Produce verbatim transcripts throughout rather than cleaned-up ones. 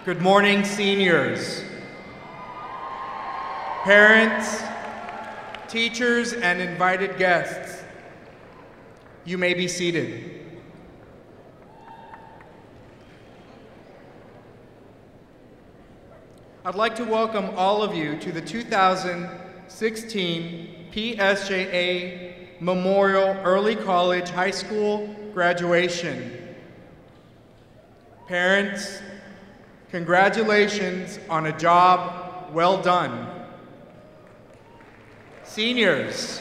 Good morning, seniors. Parents, teachers, and invited guests, you may be seated. I'd like to welcome all of you to the two thousand sixteen P S J A Memorial Early College High School graduation. Parents, congratulations on a job well done. Seniors,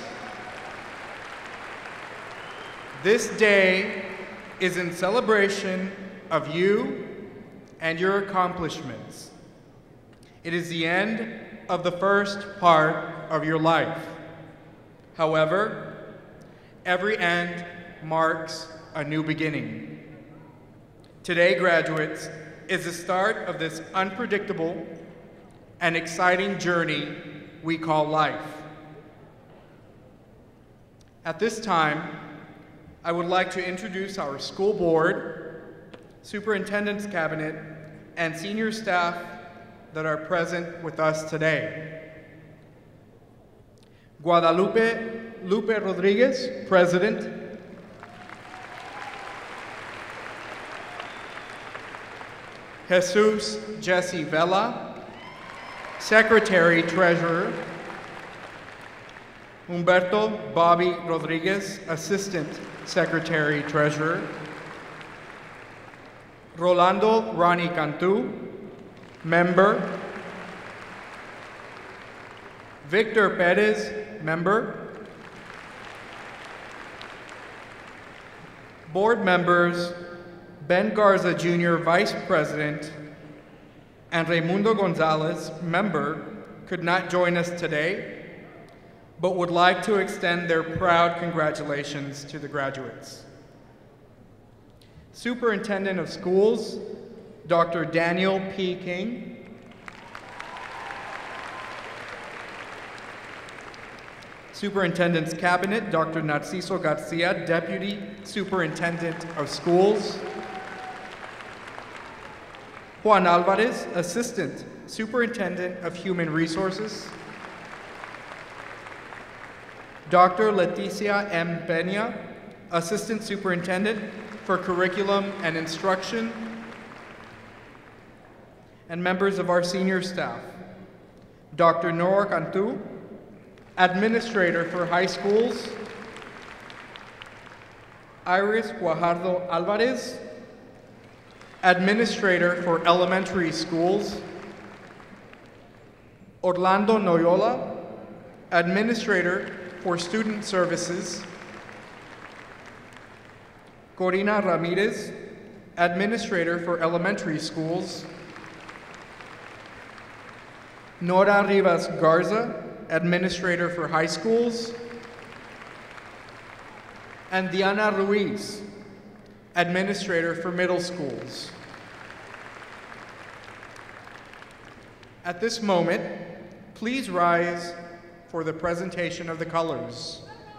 this day is in celebration of you and your accomplishments. It is the end of the first part of your life. However, every end marks a new beginning. Today, graduates, is the start of this unpredictable and exciting journey we call life. At this time, I would like to introduce our school board, superintendent's cabinet, and senior staff that are present with us today. Guadalupe Lupe Rodriguez, President. Jesus Jesse Vela, Secretary Treasurer. Humberto Bobby Rodriguez, Assistant Secretary Treasurer. Rolando Rani Cantu, Member. Victor Perez, Member. Board members Ben Garza Junior, Vice President, and Raimundo Gonzalez, Member, could not join us today, but would like to extend their proud congratulations to the graduates. Superintendent of Schools, Doctor Daniel P. King. Superintendent's Cabinet, Doctor Narciso Garcia, Deputy Superintendent of Schools. Juan Alvarez, Assistant Superintendent of Human Resources. Doctor Leticia M. Peña, Assistant Superintendent for Curriculum and Instruction. And members of our senior staff. Doctor Nora Cantu, Administrator for High Schools. Iris Guajardo Alvarez, Administrator for Elementary Schools. Orlando Noyola, Administrator for Student Services. Corina Ramirez, Administrator for Elementary Schools. Nora Rivas Garza, Administrator for High Schools. And Diana Ruiz, Administrator for Middle Schools. At this moment, please rise for the presentation of the colors.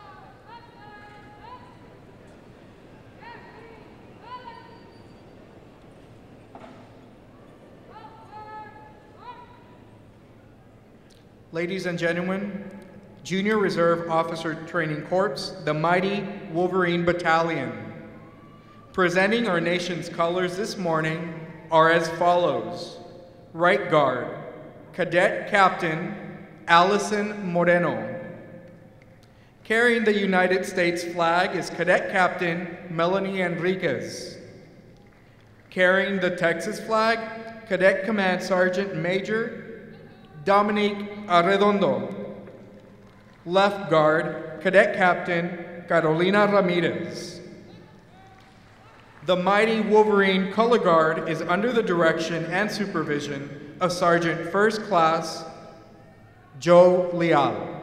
Ladies and gentlemen, Junior Reserve Officer Training Corps, the mighty Wolverine Battalion. Presenting our nation's colors this morning are as follows. Right guard, Cadet Captain Allison Moreno. Carrying the United States flag is Cadet Captain Melanie Enriquez. Carrying the Texas flag, Cadet Command Sergeant Major Dominique Arredondo. Left guard, Cadet Captain Carolina Ramirez. The mighty Wolverine Color Guard is under the direction and supervision of Sergeant First Class Joe Leal.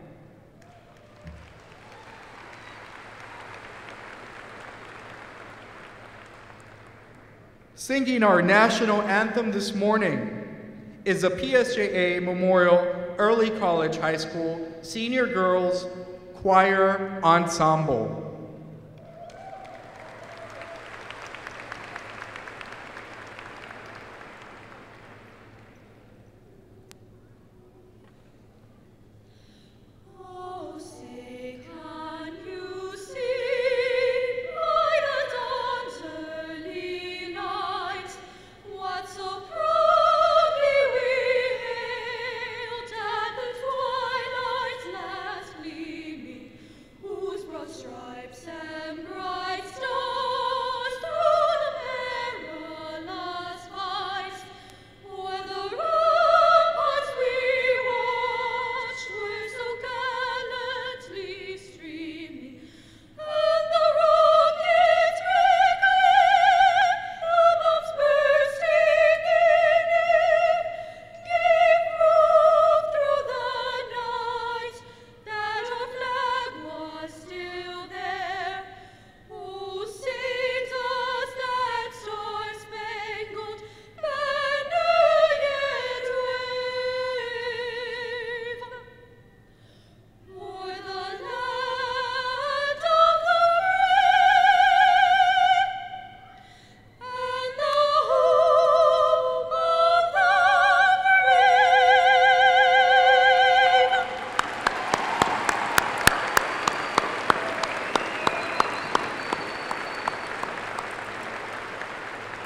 Singing our national anthem this morning is the P S J A Memorial Early College High School Senior Girls Choir Ensemble.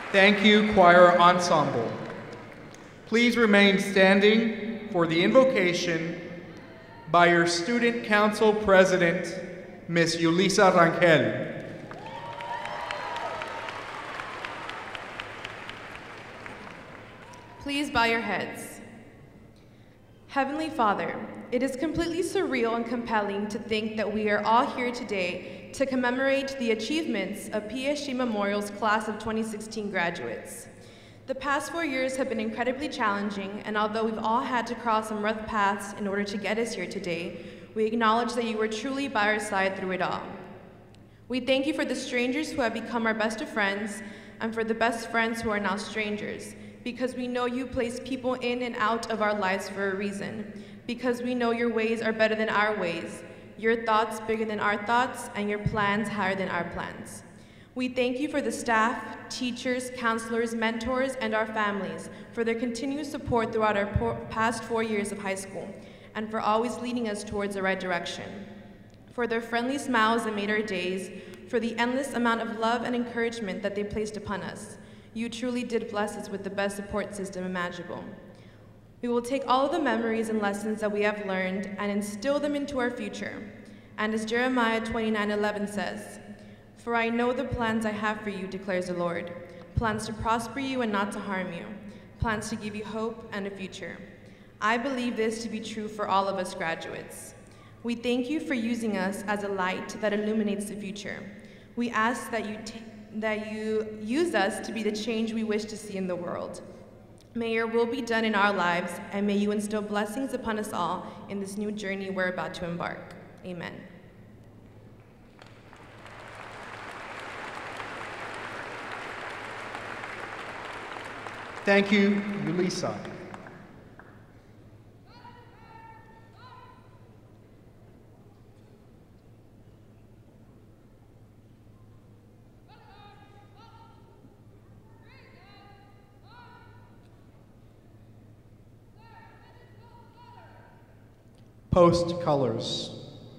Thank you, choir ensemble. Please remain standing for the invocation by your Student Council President, Miz Yulisa Rangel. Please bow your heads. Heavenly Father, it is completely surreal and compelling to think that we are all here today to commemorate the achievements of P S J A Memorial's class of twenty sixteen graduates. The past four years have been incredibly challenging, and although we've all had to cross some rough paths in order to get us here today, we acknowledge that you were truly by our side through it all. We thank you for the strangers who have become our best of friends, and for the best friends who are now strangers, because we know you place people in and out of our lives for a reason, because we know your ways are better than our ways, your thoughts bigger than our thoughts, and your plans higher than our plans. We thank you for the staff, teachers, counselors, mentors, and our families for their continued support throughout our past four years of high school, and for always leading us towards the right direction. For their friendly smiles that made our days, for the endless amount of love and encouragement that they placed upon us. You truly did bless us with the best support system imaginable. We will take all of the memories and lessons that we have learned and instill them into our future. And as Jeremiah twenty-nine eleven says, "For I know the plans I have for you, declares the Lord, plans to prosper you and not to harm you, plans to give you hope and a future." I believe this to be true for all of us graduates. We thank you for using us as a light that illuminates the future. We ask that you, that you use us to be the change we wish to see in the world. May your will be done in our lives, and may you instill blessings upon us all in this new journey we're about to embark. Amen. Thank you, Yulisa. Post colors.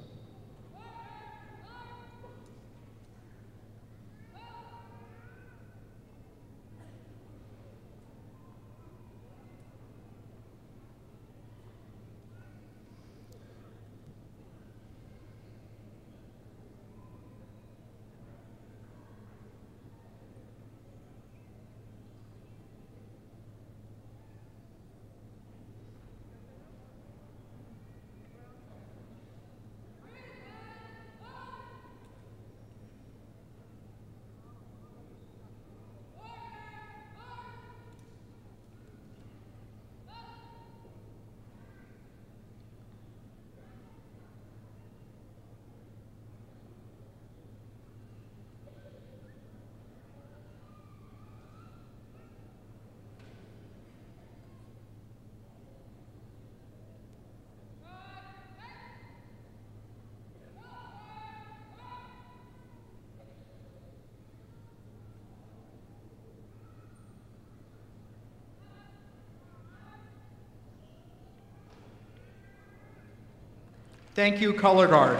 Thank you, Color Guard.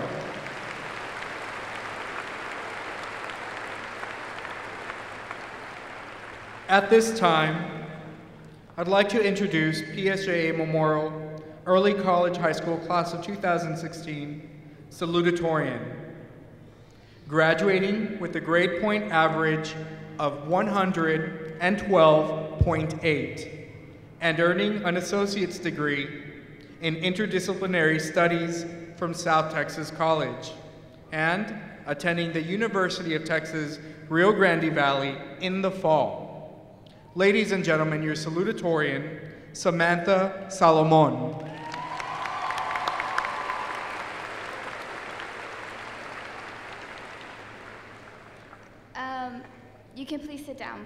At this time, I'd like to introduce P S J A Memorial Early College High School Class of two thousand sixteen salutatorian, graduating with a grade point average of one hundred twelve point eight and earning an associate's degree in interdisciplinary studies from South Texas College, and attending the University of Texas, Rio Grande Valley in the fall. Ladies and gentlemen, your salutatorian, Samantha Salomon. Um, you can please sit down.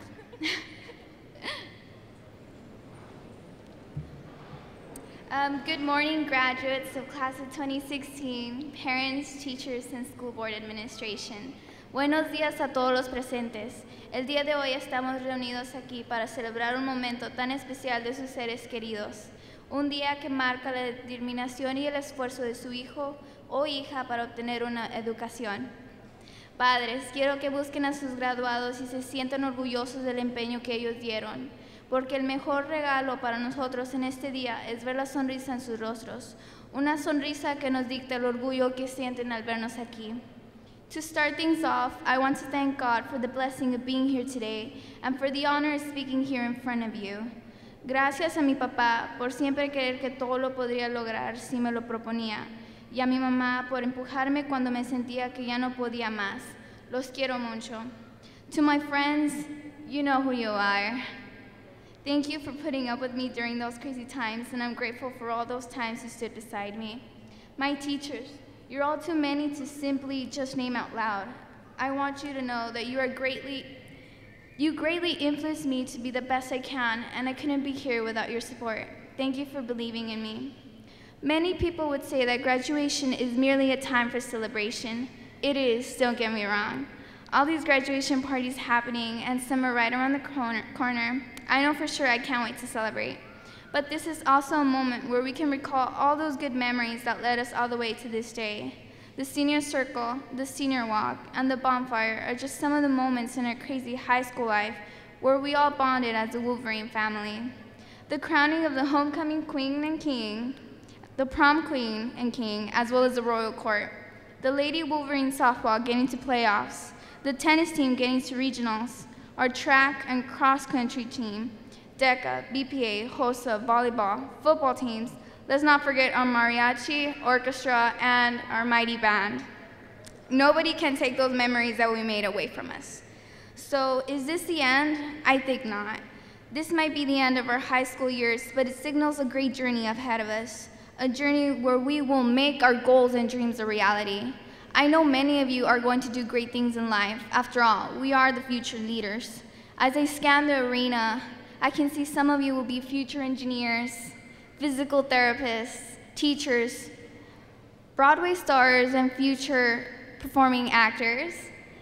Um, good morning, graduates of class of twenty sixteen, parents, teachers, and school board administration. Buenos días a todos los presentes. El día de hoy estamos reunidos aquí para celebrar un momento tan especial de sus seres queridos. Un día que marca la determinación y el esfuerzo de su hijo o hija para obtener una educación. Padres, quiero que busquen a sus graduados y se sientan orgullosos del empeño que ellos dieron, porque el mejor regalo para nosotros en este día es ver la sonrisa en sus rostros, una sonrisa que nos dicta el orgullo que sienten al vernos aquí. To start things off, I want to thank God for the blessing of being here today and for the honor of speaking here in front of you. Gracias a mi papá por siempre creer que todo lo podría lograr si me lo proponía, y a mi mamá por empujarme cuando me sentía que ya no podía más. Los quiero mucho. To my friends, you know who you are. Thank you for putting up with me during those crazy times, and I'm grateful for all those times you stood beside me. My teachers, you're all too many to simply just name out loud. I want you to know that you are greatly, you greatly influenced me to be the best I can, and I couldn't be here without your support. Thank you for believing in me. Many people would say that graduation is merely a time for celebration. It is, don't get me wrong. All these graduation parties happening, and some are right around the corner, corner. I know for sure I can't wait to celebrate. But this is also a moment where we can recall all those good memories that led us all the way to this day. The senior circle, the senior walk, and the bonfire are just some of the moments in our crazy high school life where we all bonded as a Wolverine family. The crowning of the homecoming queen and king, the prom queen and king, as well as the royal court, the Lady Wolverine softball getting to playoffs, the tennis team getting to regionals, our track and cross-country team, DECA, B P A, HOSA, volleyball, football teams. Let's not forget our mariachi, orchestra, and our mighty band. Nobody can take those memories that we made away from us. So is this the end? I think not. This might be the end of our high school years, but it signals a great journey ahead of us, a journey where we will make our goals and dreams a reality. I know many of you are going to do great things in life. After all, we are the future leaders. As I scan the arena, I can see some of you will be future engineers, physical therapists, teachers, Broadway stars, and future performing actors,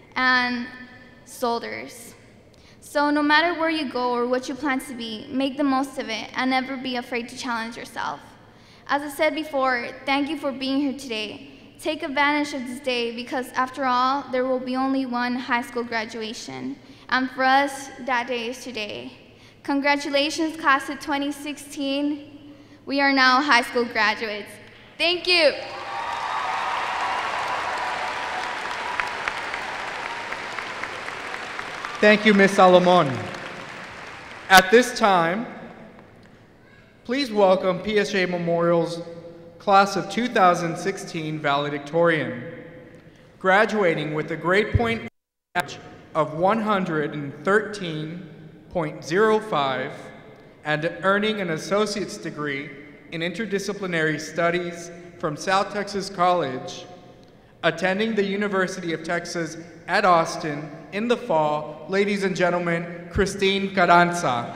and soldiers. So no matter where you go or what you plan to be, make the most of it and never be afraid to challenge yourself. As I said before, thank you for being here today. Take advantage of this day because after all, there will be only one high school graduation. And for us, that day is today. Congratulations, class of twenty sixteen. We are now high school graduates. Thank you. Thank you, Miz Salomon. At this time, please welcome P S J A Memorial's class of two thousand sixteen valedictorian, graduating with a grade point average of one hundred thirteen point zero five and earning an associate's degree in interdisciplinary studies from South Texas College, attending the University of Texas at Austin in the fall, ladies and gentlemen, Christine Carranza.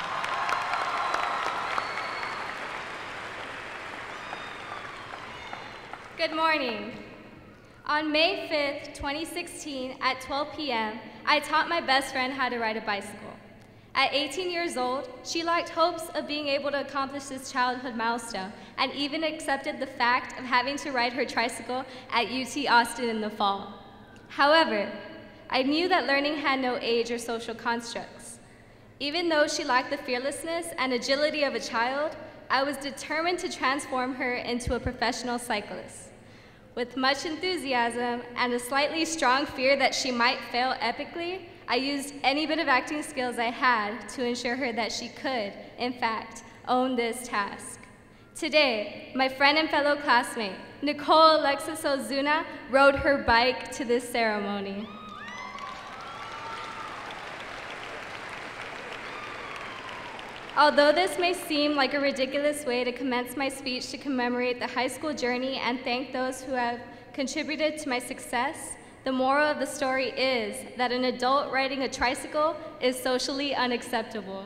Good morning. On May fifth, twenty sixteen, at twelve p m, I taught my best friend how to ride a bicycle. At eighteen years old, she lacked hopes of being able to accomplish this childhood milestone and even accepted the fact of having to ride her tricycle at U T Austin in the fall. However, I knew that learning had no age or social constructs. Even though she lacked the fearlessness and agility of a child, I was determined to transform her into a professional cyclist. With much enthusiasm and a slightly strong fear that she might fail epically, I used any bit of acting skills I had to ensure her that she could, in fact, own this task. Today, my friend and fellow classmate, Nicole Alexis Ozuna, rode her bike to this ceremony. Although this may seem like a ridiculous way to commence my speech to commemorate the high school journey and thank those who have contributed to my success, the moral of the story is that an adult riding a tricycle is socially unacceptable.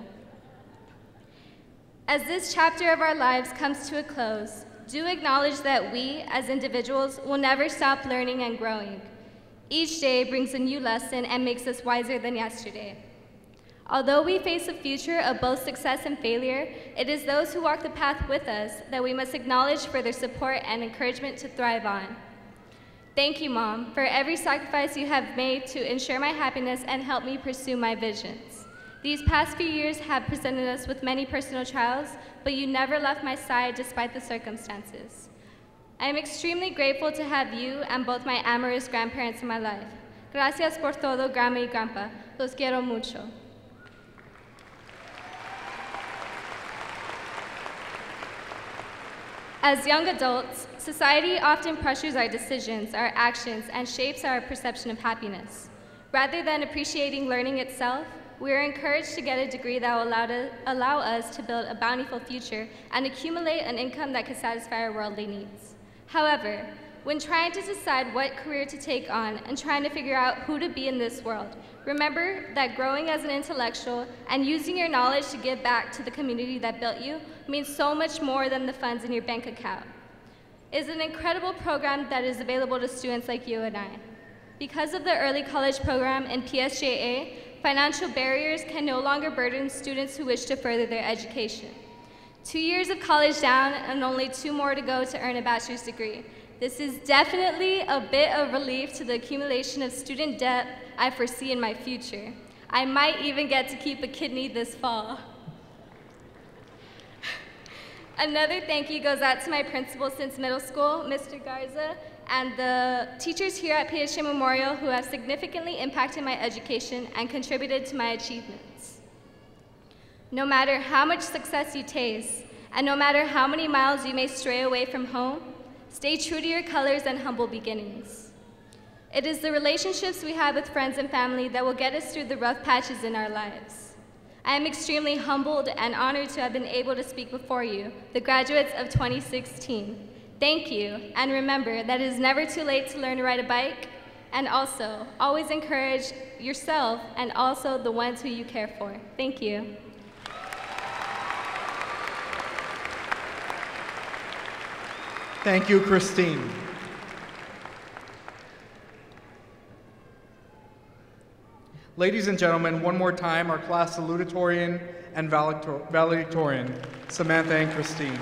As this chapter of our lives comes to a close, do acknowledge that we, as individuals, will never stop learning and growing. Each day brings a new lesson and makes us wiser than yesterday. Although we face a future of both success and failure, it is those who walk the path with us that we must acknowledge for their support and encouragement to thrive on. Thank you, Mom, for every sacrifice you have made to ensure my happiness and help me pursue my visions. These past few years have presented us with many personal trials, but you never left my side despite the circumstances. I am extremely grateful to have you and both my amorous grandparents in my life. Gracias por todo, Grandma y Grandpa. Los quiero mucho. As young adults, society often pressures our decisions, our actions, and shapes our perception of happiness. Rather than appreciating learning itself, we are encouraged to get a degree that will allow, to, allow us to build a bountiful future and accumulate an income that could satisfy our worldly needs. However, when trying to decide what career to take on and trying to figure out who to be in this world, remember that growing as an intellectual and using your knowledge to give back to the community that built you means so much more than the funds in your bank account. It is an incredible program that is available to students like you and I. Because of the early college program in P S J A, financial barriers can no longer burden students who wish to further their education. Two years of college down and only two more to go to earn a bachelor's degree. This is definitely a bit of relief to the accumulation of student debt I foresee in my future. I might even get to keep a kidney this fall. Another thank you goes out to my principal since middle school, Mister Garza, and the teachers here at P S J A Memorial who have significantly impacted my education and contributed to my achievements. No matter how much success you taste, and no matter how many miles you may stray away from home, stay true to your colors and humble beginnings. It is the relationships we have with friends and family that will get us through the rough patches in our lives. I am extremely humbled and honored to have been able to speak before you, the graduates of twenty sixteen. Thank you, and remember that it is never too late to learn to ride a bike, and also, always encourage yourself and also the ones who you care for. Thank you. Thank you, Christine. Ladies and gentlemen, one more time, our class salutatorian and valedictorian, Samantha and Christine.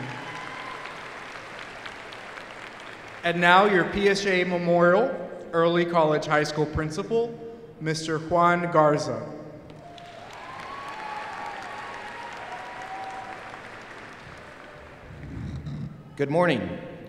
And now your P S J A Memorial Early College High School principal, Mister Juan Garza. Good morning.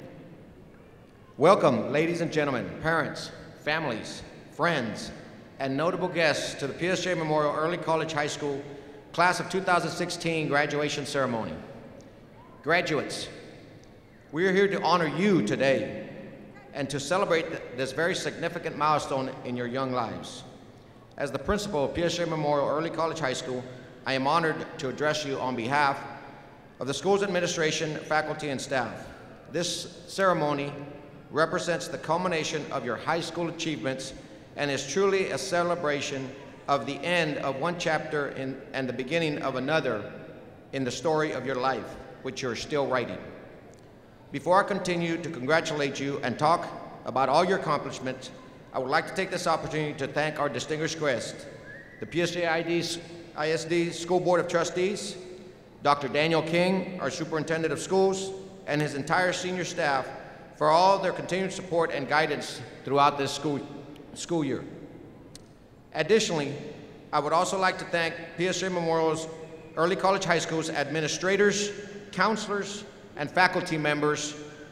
Welcome, ladies and gentlemen, parents, families, friends, and notable guests to the P S J A Memorial Early College High School Class of two thousand sixteen graduation ceremony. Graduates, we are here to honor you today and to celebrate this very significant milestone in your young lives. As the principal of P S J A Memorial Early College High School, I am honored to address you on behalf of the school's administration, faculty, and staff. This ceremony represents the culmination of your high school achievements and is truly a celebration of the end of one chapter in, and the beginning of another in the story of your life, which you're still writing. Before I continue to congratulate you and talk about all your accomplishments, I would like to take this opportunity to thank our distinguished guests, the P S J A I S D School Board of Trustees, Doctor Daniel King, our Superintendent of Schools, and his entire senior staff for all their continued support and guidance throughout this school, school year. Additionally, I would also like to thank P S J A Memorial's Early College High School's administrators, counselors, and faculty members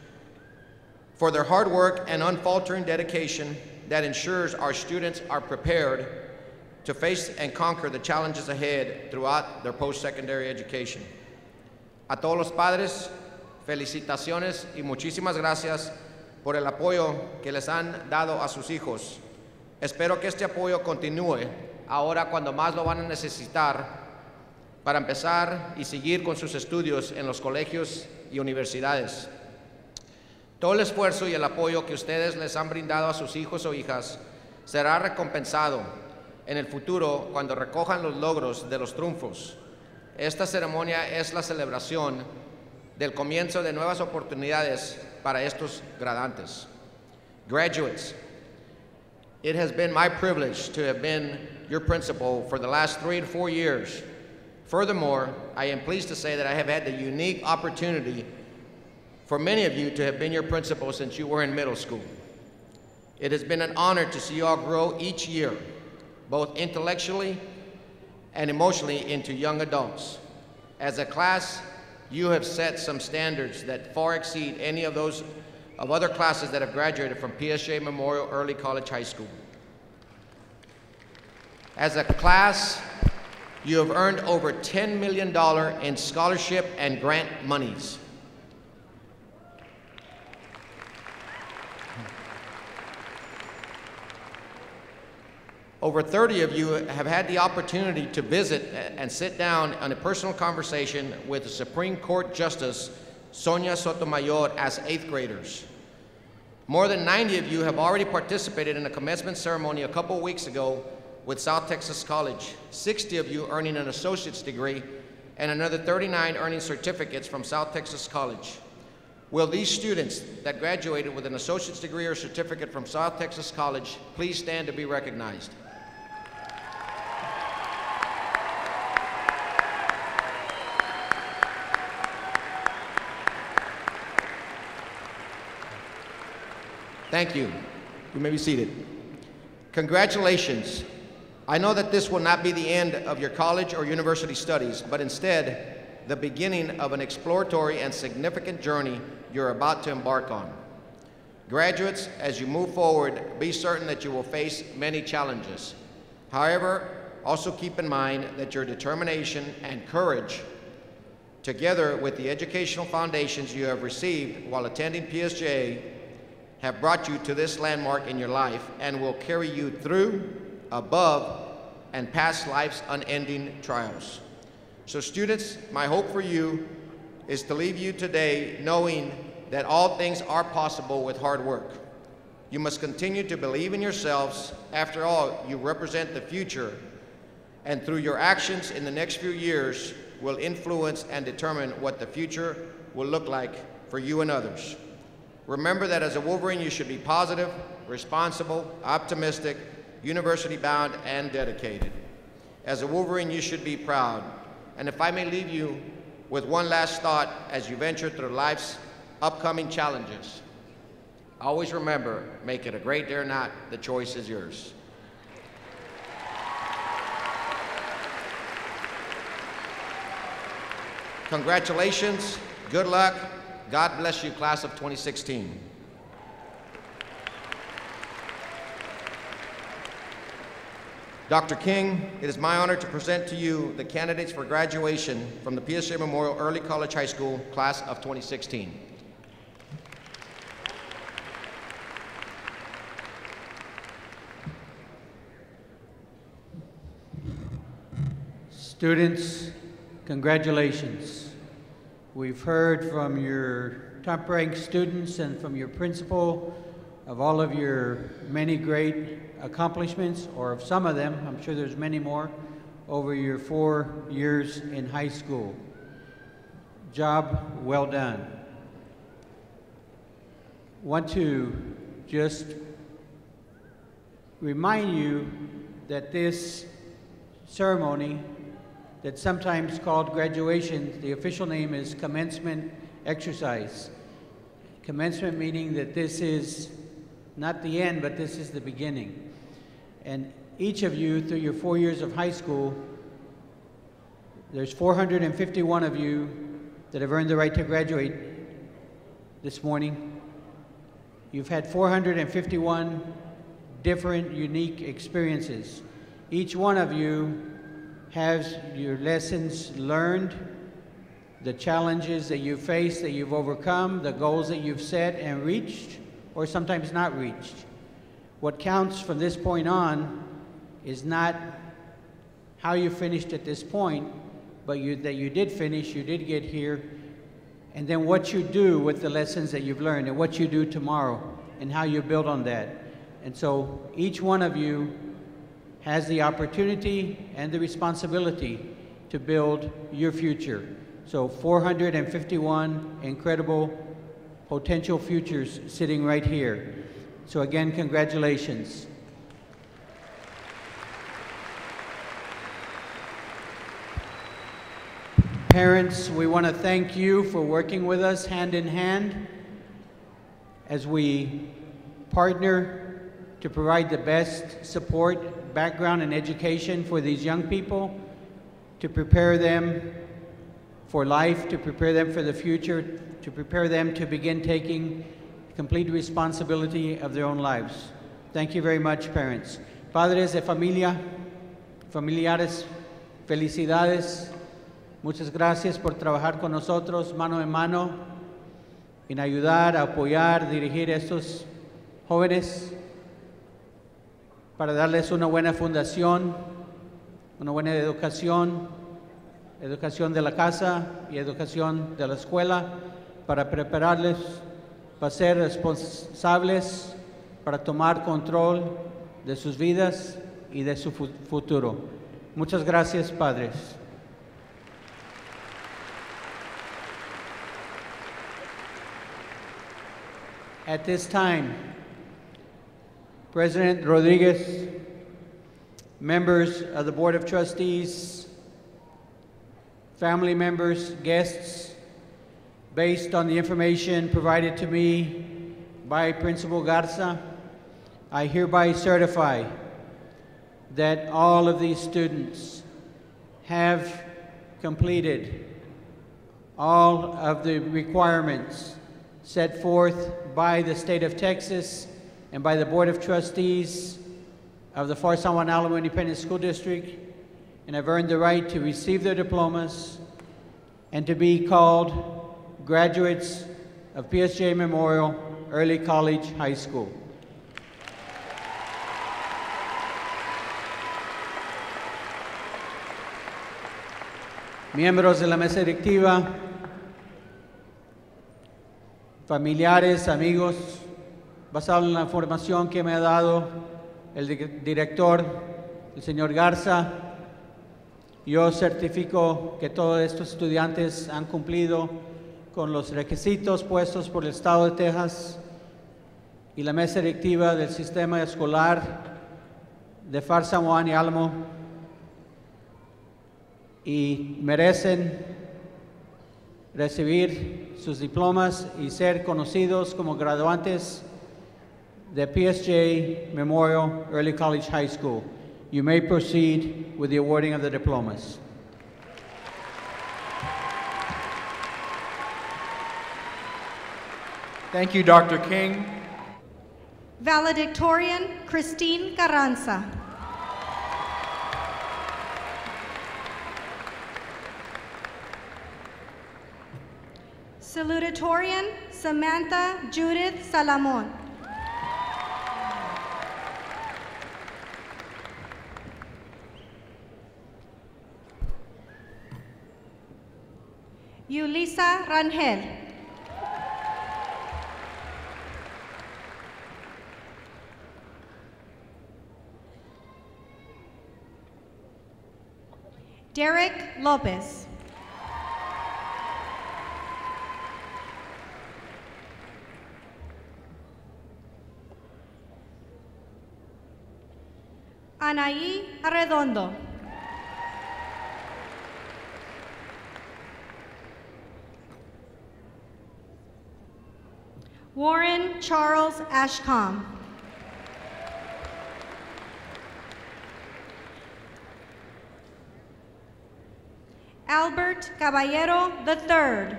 for their hard work and unfaltering dedication that ensures our students are prepared to face and conquer the challenges ahead throughout their post-secondary education. A todos los padres, felicitaciones y muchísimas gracias por el apoyo que les han dado a sus hijos. Espero que este apoyo continúe ahora cuando más lo van a necesitar para empezar y seguir con sus estudios en los colegios y universidades. Todo el esfuerzo y el apoyo que ustedes les han brindado a sus hijos o hijas será recompensado en el futuro cuando recojan los logros de los triunfos. Esta ceremonia es la celebración del comienzo de nuevas oportunidades para estos graduantes. Graduates, it has been my privilege to have been your principal for the last three to four years. Furthermore, I am pleased to say that I have had the unique opportunity for many of you to have been your principal since you were in middle school. It has been an honor to see you all grow each year, both intellectually and emotionally into young adults. As a class, you have set some standards that far exceed any of those of other classes that have graduated from P S J A Memorial Early College High School. As a class, you have earned over ten million dollars in scholarship and grant monies. Over thirty of you have had the opportunity to visit and sit down on a personal conversation with the Supreme Court Justice Sonia Sotomayor as eighth graders. More than ninety of you have already participated in a commencement ceremony a couple weeks ago with South Texas College, sixty of you earning an associate's degree, and another thirty-nine earning certificates from South Texas College. Will these students that graduated with an associate's degree or certificate from South Texas College please stand to be recognized? Thank you. You may be seated. Congratulations. I know that this will not be the end of your college or university studies, but instead, the beginning of an exploratory and significant journey you're about to embark on. Graduates, as you move forward, be certain that you will face many challenges. However, also keep in mind that your determination and courage, together with the educational foundations you have received while attending P S J A, have brought you to this landmark in your life and will carry you through, above, and past life's unending trials. So students, my hope for you is to leave you today knowing that all things are possible with hard work. You must continue to believe in yourselves. After all, you represent the future, and through your actions in the next few years will influence and determine what the future will look like for you and others. Remember that as a Wolverine, you should be positive, responsible, optimistic, university-bound, and dedicated. As a Wolverine, you should be proud. And if I may leave you with one last thought as you venture through life's upcoming challenges, always remember, make it a great day or not, the choice is yours. Congratulations, good luck, God bless you, class of twenty sixteen. Doctor King, it is my honor to present to you the candidates for graduation from the P S J A Memorial Early College High School class of twenty sixteen. Students, congratulations. We've heard from your top-ranked students and from your principal of all of your many great accomplishments, or of some of them, I'm sure there's many more, over your four years in high school. Job well done. Want to just remind you that this ceremony, that's sometimes called graduation, the official name is commencement exercise. Commencement meaning that this is not the end, but this is the beginning. And each of you, through your four years of high school, there's four hundred fifty-one of you that have earned the right to graduate this morning. You've had four hundred fifty-one different, unique experiences. Each one of you has your lessons learned, the challenges that you faced, that you've overcome, the goals that you've set and reached, or sometimes not reached. What counts from this point on is not how you finished at this point, but you, that you did finish, you did get here, and then what you do with the lessons that you've learned and what you do tomorrow and how you build on that. And so each one of you has the opportunity and the responsibility to build your future. So four hundred fifty-one incredible potential futures sitting right here. So again, congratulations. Parents, we want to thank you for working with us hand in hand as we partner to provide the best support, background, and education for these young people, to prepare them for life, to prepare them for the future, to prepare them to begin taking complete responsibility of their own lives. Thank you very much, parents. Padres de familia, familiares, felicidades. Muchas gracias por trabajar con nosotros mano en mano en ayudar, apoyar, dirigir a estos jóvenes para darles una buena fundación, una buena educación, educación de la casa y educación de la escuela, para prepararles para ser responsables, para tomar control de sus vidas y de su fu- futuro. Muchas gracias, padres. At this time, President Rodriguez, members of the Board of Trustees, family members, guests, based on the information provided to me by Principal Garza, I hereby certify that all of these students have completed all of the requirements set forth by the state of Texas and by the Board of Trustees of the Far San Juan Alamo Independent School District, and have earned the right to receive their diplomas and to be called graduates of P S J A Memorial Early College High School. Miembros de la mesa directiva, familiares, amigos, basado en la información que me ha dado el di- director, el señor Garza, yo certifico que todos estos estudiantes han cumplido con los requisitos puestos por el Estado de Texas y la mesa directiva del sistema escolar de Far San Juan y Alamo, y merecen recibir sus diplomas y ser conocidos como graduantes de P S J A Memorial Early College High School. You may proceed with the awarding of the diplomas. Thank you, Doctor King. Valedictorian Christine Carranza. Salutatorian Samantha Judith Salamon. Yulisa Rangel. Derek Lopez. Anaí Arredondo. Warren Charles Ashcombe. Albert Caballero the third.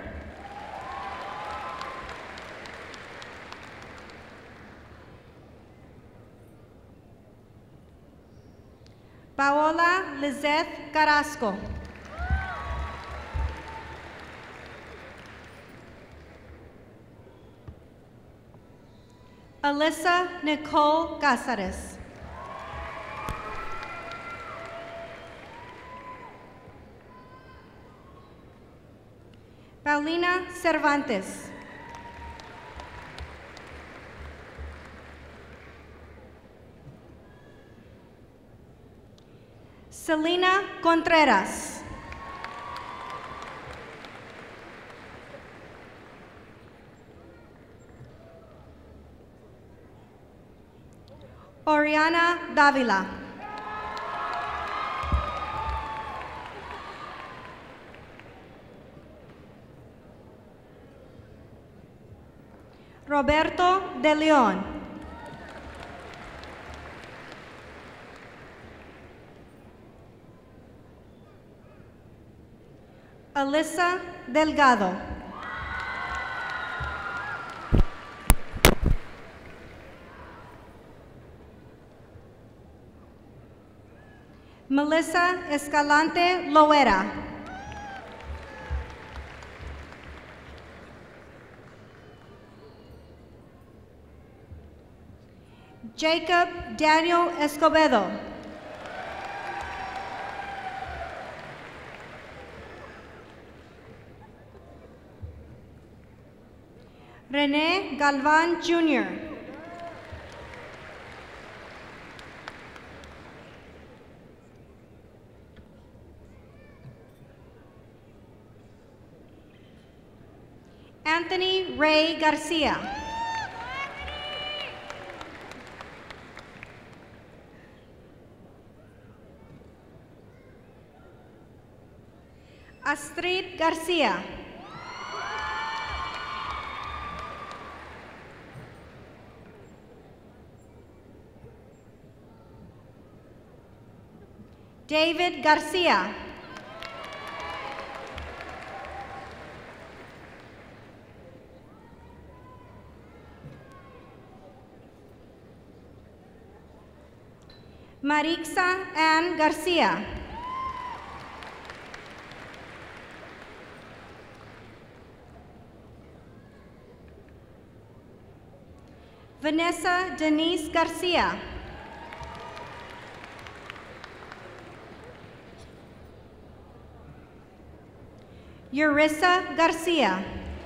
Paola Lizeth Carrasco. Alyssa Nicole Cáceres. Paulina Cervantes. Selena Contreras. Oriana Davila. Roberto de Leon. Alyssa Delgado. Melissa Escalante Loera. Jacob Daniel Escobedo. Rene Galvan Junior Anthony Ray Garcia. Astrid Garcia. David Garcia. Marixa Ann Garcia. Vanessa Denise Garcia. Yurissa Garcia.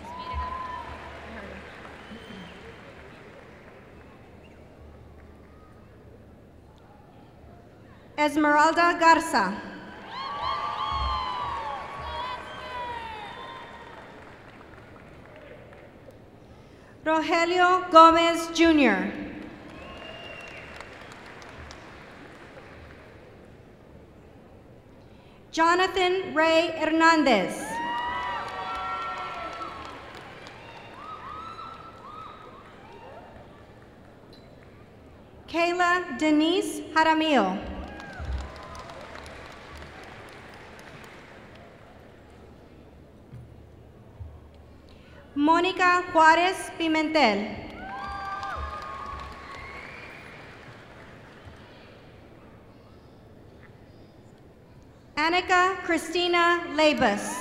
Esmeralda Garza. Rogelio Gomez Junior Jonathan Ray Hernandez. Kayla Denise Jaramillo. Mónica Juárez Pimentel. Annika Christina Labus.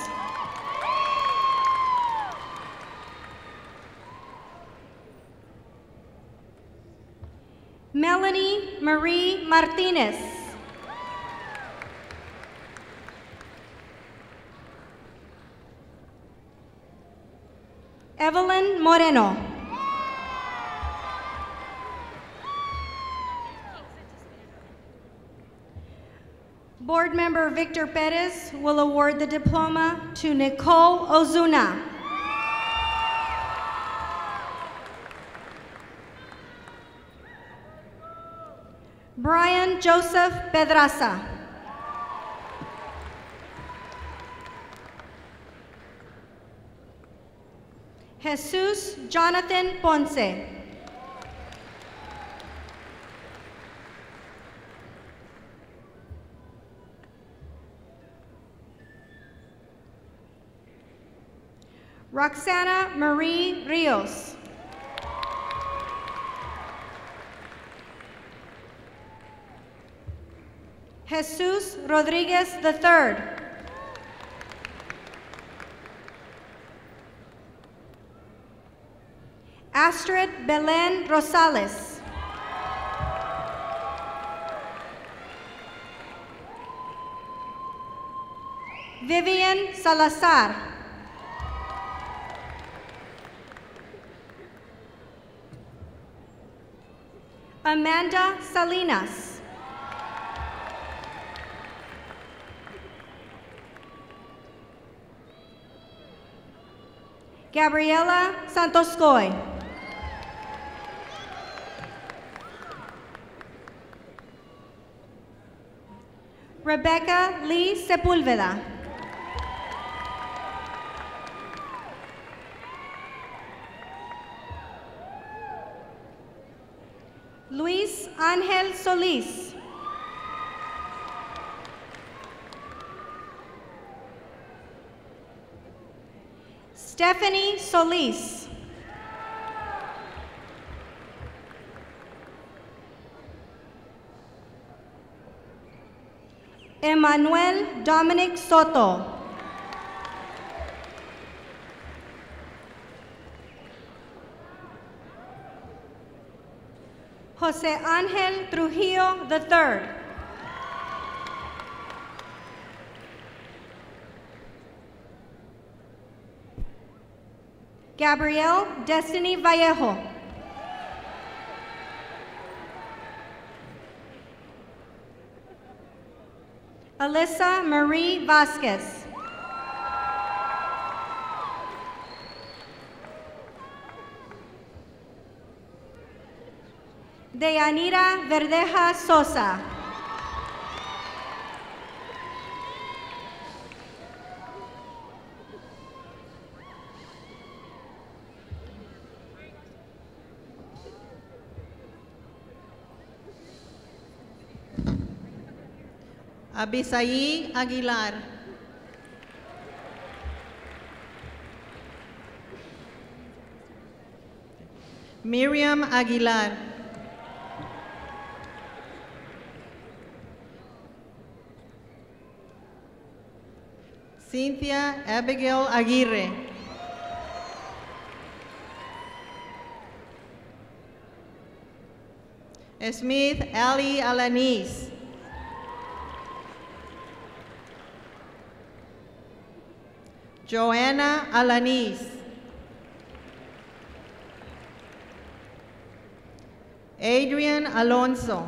Melanie Marie Martinez. Evelyn Moreno. Board Member Victor Perez will award the diploma to Nicole Ozuna. Brian Joseph Pedraza. Jesus Jonathan Ponce. Roxana Marie Rios. Jesus Rodriguez the third. Astrid Belen Rosales. Vivian Salazar. Amanda Salinas. Gabriela Santoscoy. Rebecca Lee Sepulveda. Luis Ángel Solís. Stephanie Solis. Emmanuel Dominic Soto. Jose Angel Trujillo the third. Gabrielle Destiny Vallejo. Alyssa Marie Vasquez. Deyanira Verdeja Sosa. Abisaí Aguilar. Miriam Aguilar. Cynthia Abigail Aguirre. Smith Ali Alanis. Joanna Alanis. Adrian Alonso.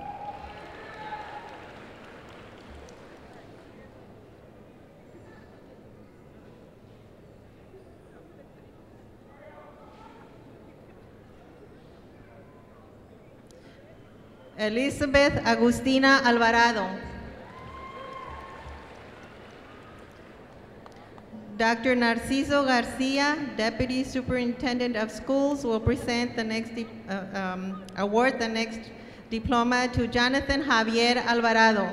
Elizabeth Agustina Alvarado. Doctor Narciso Garcia, Deputy Superintendent of Schools, will present the next uh, um, award the next diploma to Jonathan Javier Alvarado.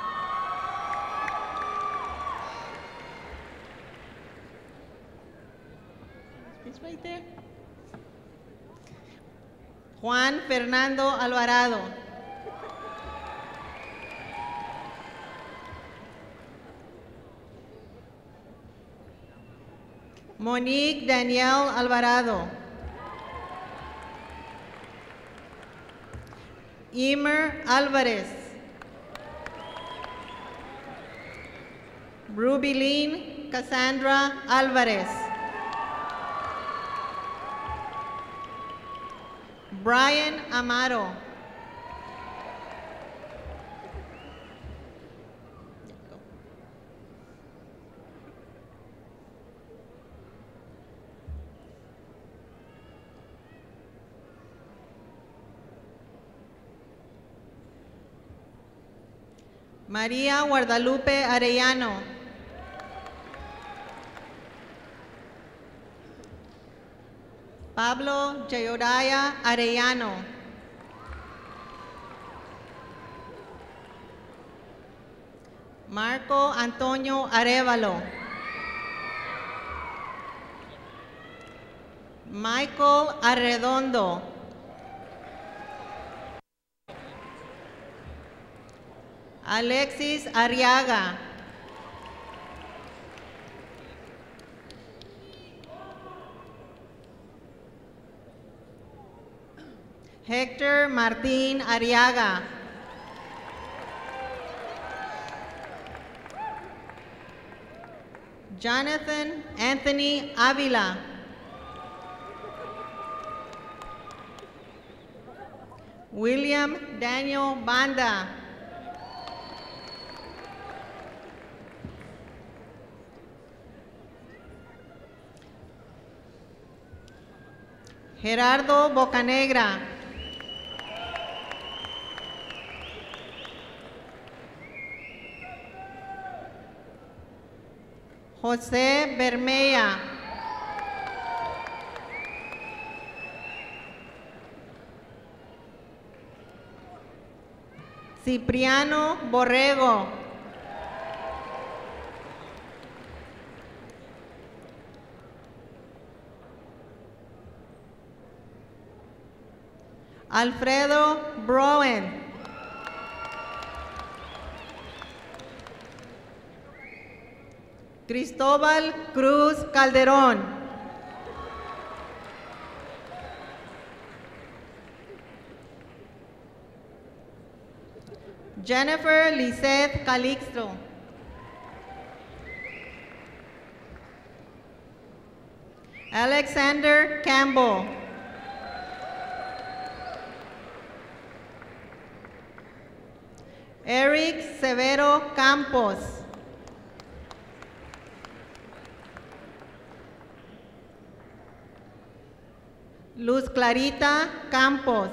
It's right there. Juan Fernando Alvarado. Monique Danielle Alvarado. Emer Alvarez. Rubilene Cassandra Alvarez. Brian Amaro. María Guadalupe Arellano. Pablo Jayodaya Arellano. Marco Antonio Arevalo. Michael Arredondo. Alexis Arriaga. Hector Martín Arriaga. Jonathan Anthony Avila. William Daniel Banda. Gerardo Bocanegra. José Bermea. Cipriano Borrego. Alfredo Browen. Cristóbal Cruz Calderón. Jennifer Lisette Calixto. Alexander Campbell. Eric Severo Campos. Luz Clarita Campos.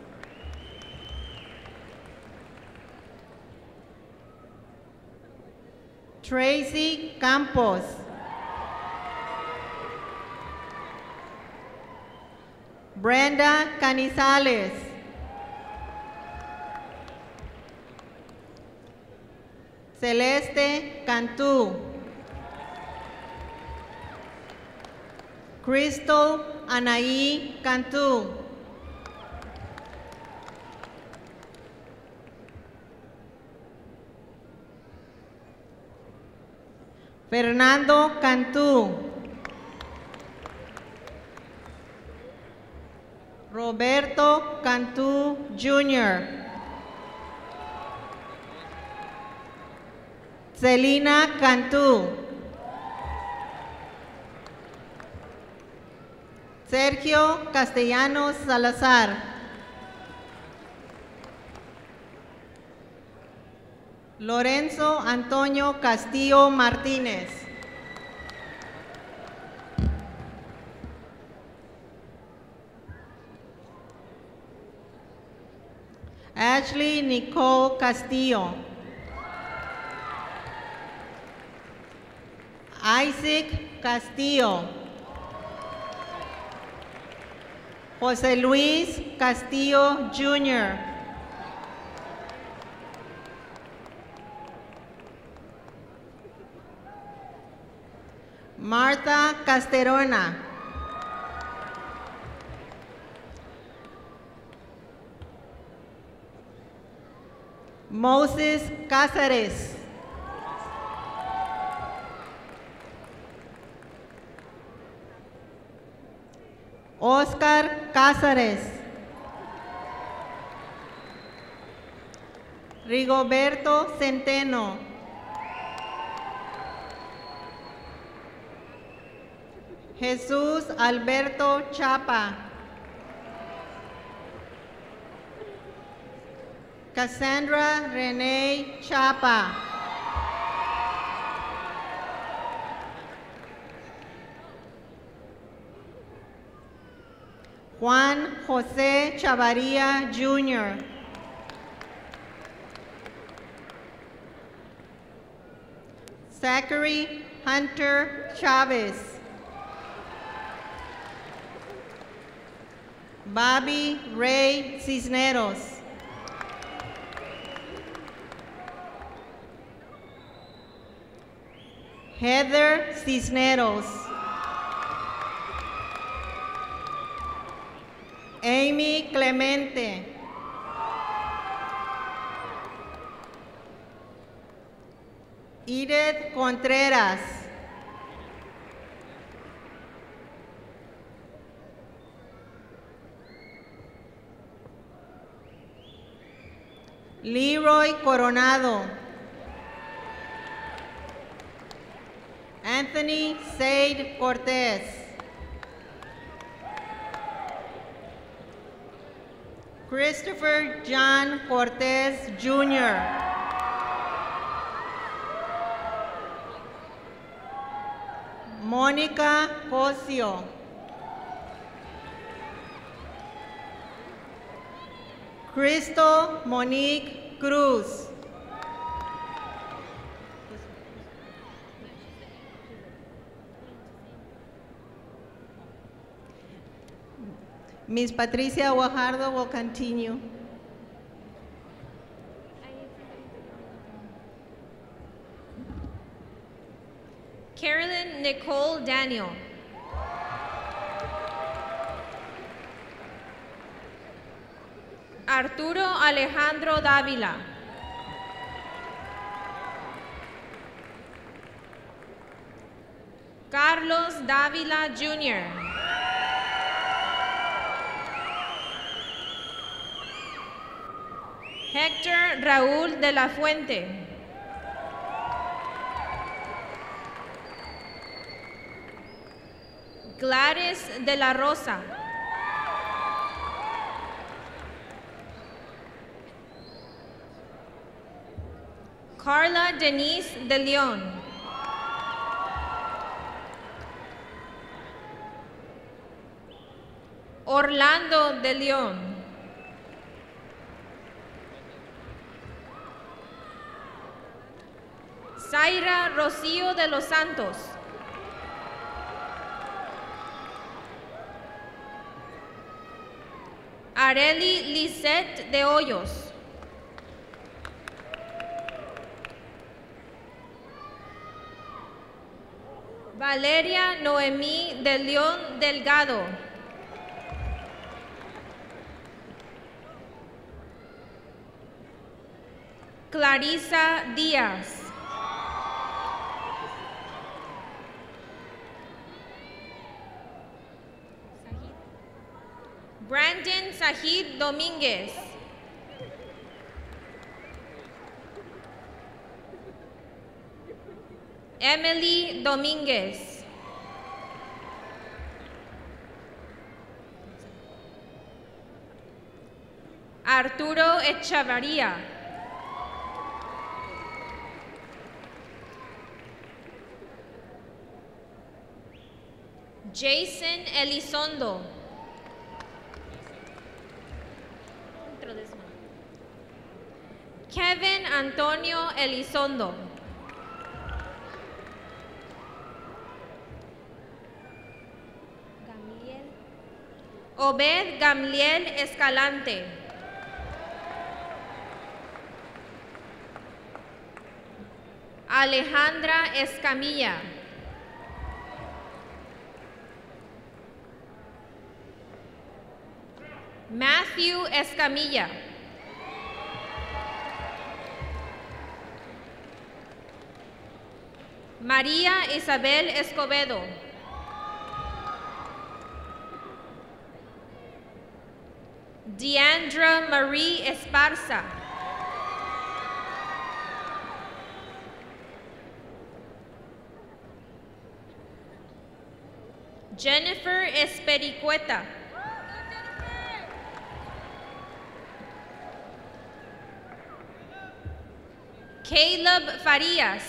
Tracy Campos. Brenda Canizales. Celeste Cantú. Crystal Anaí Cantú. Fernando Cantú. Roberto Cantú Junior Celina Cantú. Sergio Castellanos Salazar. Lorenzo Antonio Castillo Martínez. Ashley Nicole Castillo. Isaac Castillo. José Luis Castillo Junior Marta Casterona. Moses Cáceres. Oscar Cáceres. Rigoberto Centeno. Jesús Alberto Chapa. Cassandra Renee Chapa. Juan José Chavarría Junior Zachary Hunter Chavez. Bobby Ray Cisneros. Heather Cisneros. Amy Clemente. Edith Contreras. Leroy Coronado. Anthony Said Cortez. Christopher John Cortez Junior Mónica Cosio. Crystal Monique Cruz. Miss Patricia Guajardo will continue. Carolyn Nicole Daniel. Arturo Alejandro Dávila. Carlos Dávila Junior Héctor Raúl de la Fuente. Gladys de la Rosa. Carla Denise de León. Orlando de León. Zaira Rocío de los Santos. Areli Lisette de Hoyos. Valeria Noemí de León Delgado. Clarisa Díaz. Brandon Sajid Domínguez. Emily Domínguez. Arturo Echavarría. Jason Elizondo. Kevin Antonio Elizondo. Gamliel. Obed Gamliel Escalante. Alejandra Escamilla. Matthew Escamilla. María Isabel Escobedo. Deandra Marie Esparza. Jennifer Espericueta. Caleb Farias.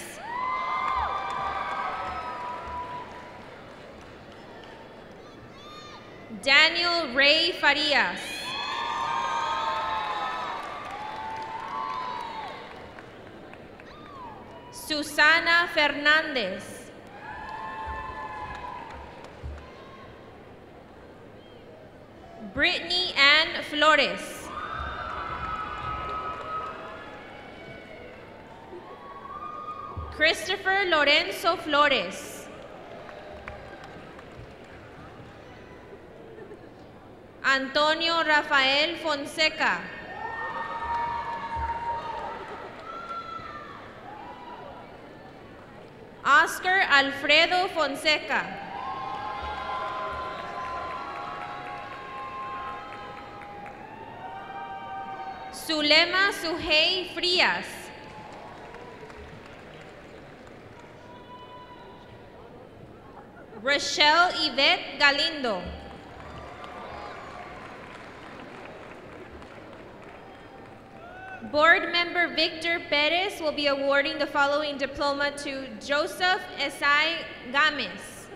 Daniel Ray Farias. Susana Fernández. Brittany Ann Flores. Christopher Lorenzo Flores. Antonio Rafael Fonseca. Oscar Alfredo Fonseca. Zulema Sujei Frías. Rochelle Yvette Galindo. Board Member Victor Perez will be awarding the following diploma to Joseph Esai Games.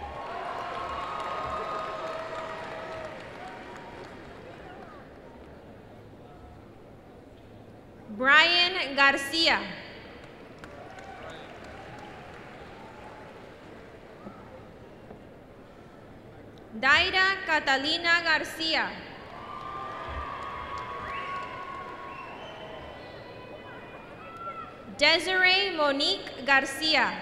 Brian Garcia. Daira Catalina Garcia. Desiree Monique Garcia.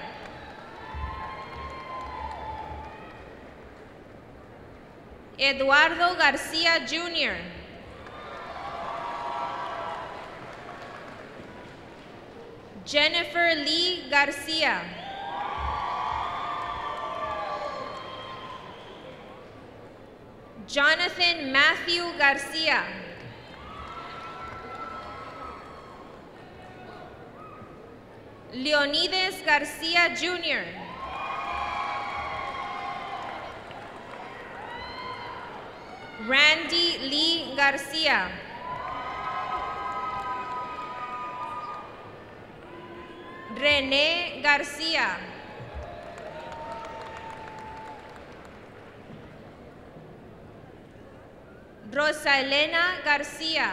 Eduardo Garcia Junior Jennifer Lee Garcia. Jonathan Matthew Garcia. Leonidas Garcia Junior Randy Lee Garcia. René Garcia. Rosa Elena Garcia.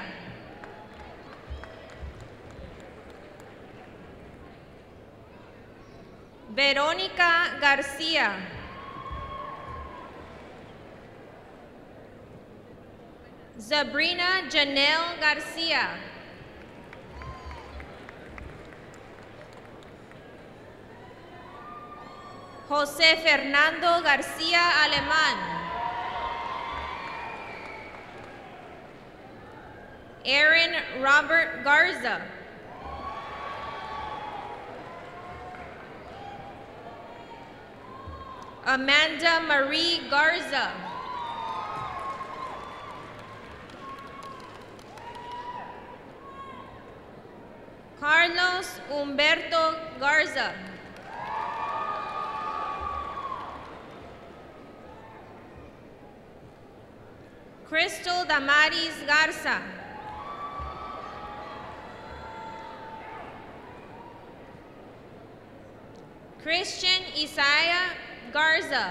Verónica Garcia. Sabrina Janelle Garcia. José Fernando García Alemán. Aaron Robert Garza. Amanda Marie Garza. Carlos Humberto Garza. Crystal Damaris Garza. Christian Isaiah Garza.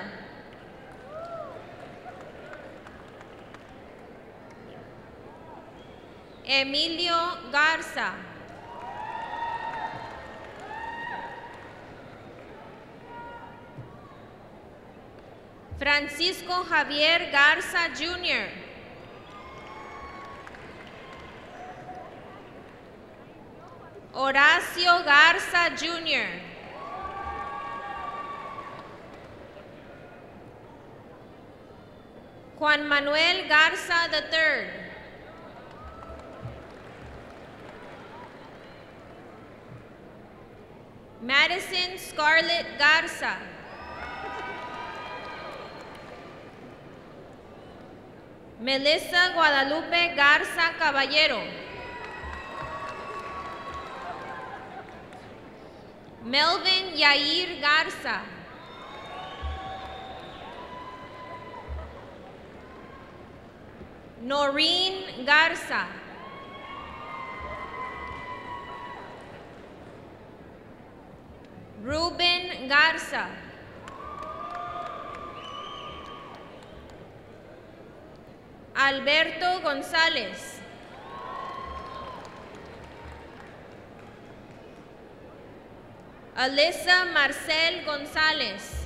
Emilio Garza. Francisco Javier Garza Junior Horacio Garza Junior Juan Manuel Garza the third. Madison Scarlett Garza. Melissa Guadalupe Garza Caballero. Melvin Yair Garza. Noreen Garza. Ruben Garza. Alberto González. Alyssa Marcel González.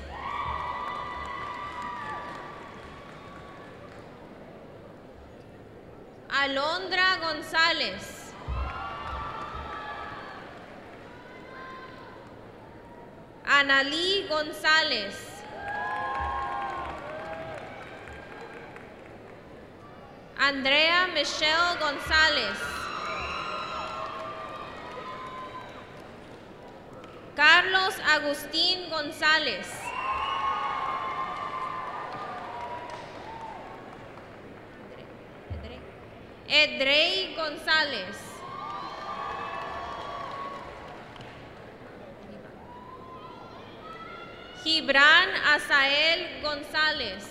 Alondra González. Analí González. Andrea Michelle González. Carlos Agustín González. Edrey González. Gibran Asael González.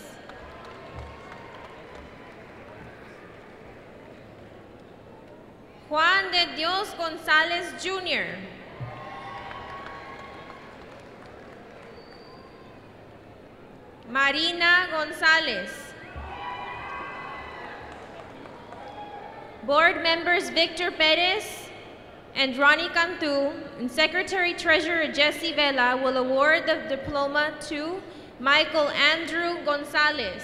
Juan de Dios González Junior Marina González. Board members Victor Perez and Ronnie Cantu and Secretary Treasurer Jesse Vela will award the diploma to Michael Andrew González.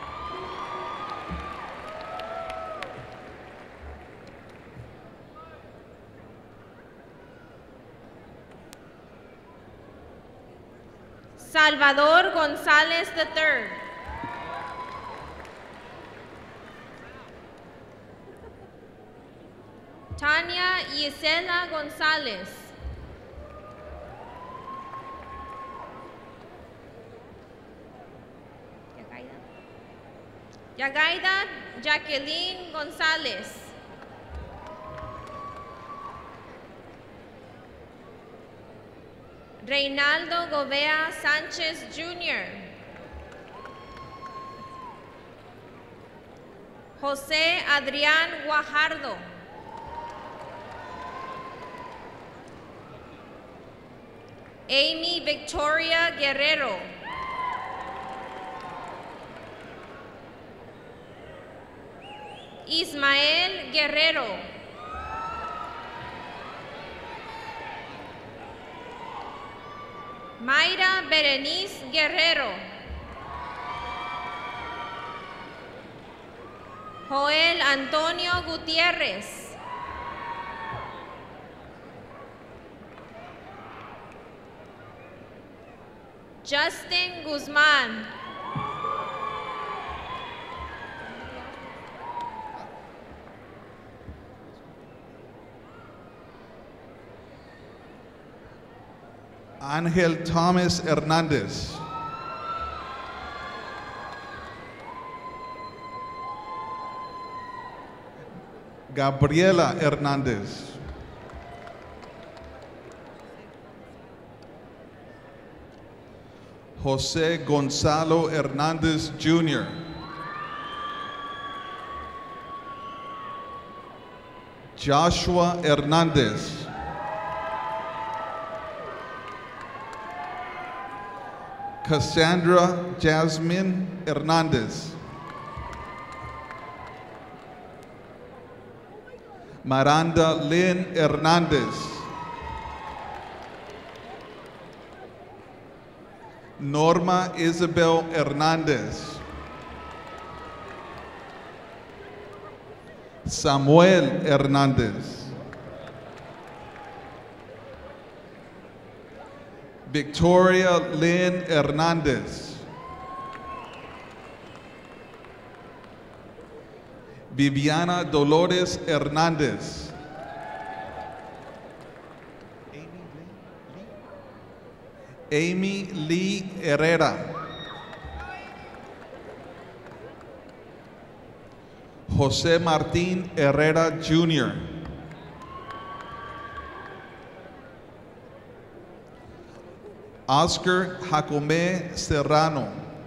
Salvador González the third. Tania Gisela González. Yagaida Jacqueline Gonzalez. Reynaldo Govea Sanchez Junior José Adrián Guajardo. Amy Victoria Guerrero. Ismael Guerrero. Mayra Berenice Guerrero. Joel Antonio Gutiérrez. Justin Guzman. Ángel Thomas Hernández. Gabriela Hernández. José Gonzalo Hernández Junior Joshua Hernández. Cassandra Jasmine Hernández. Miranda Lynn Hernández. Norma Isabel Hernández. Samuel Hernández. Victoria Lynn Hernández. Viviana Dolores Hernández. Amy Lee Herrera. José Martín Herrera Junior Oscar Jacome Serrano.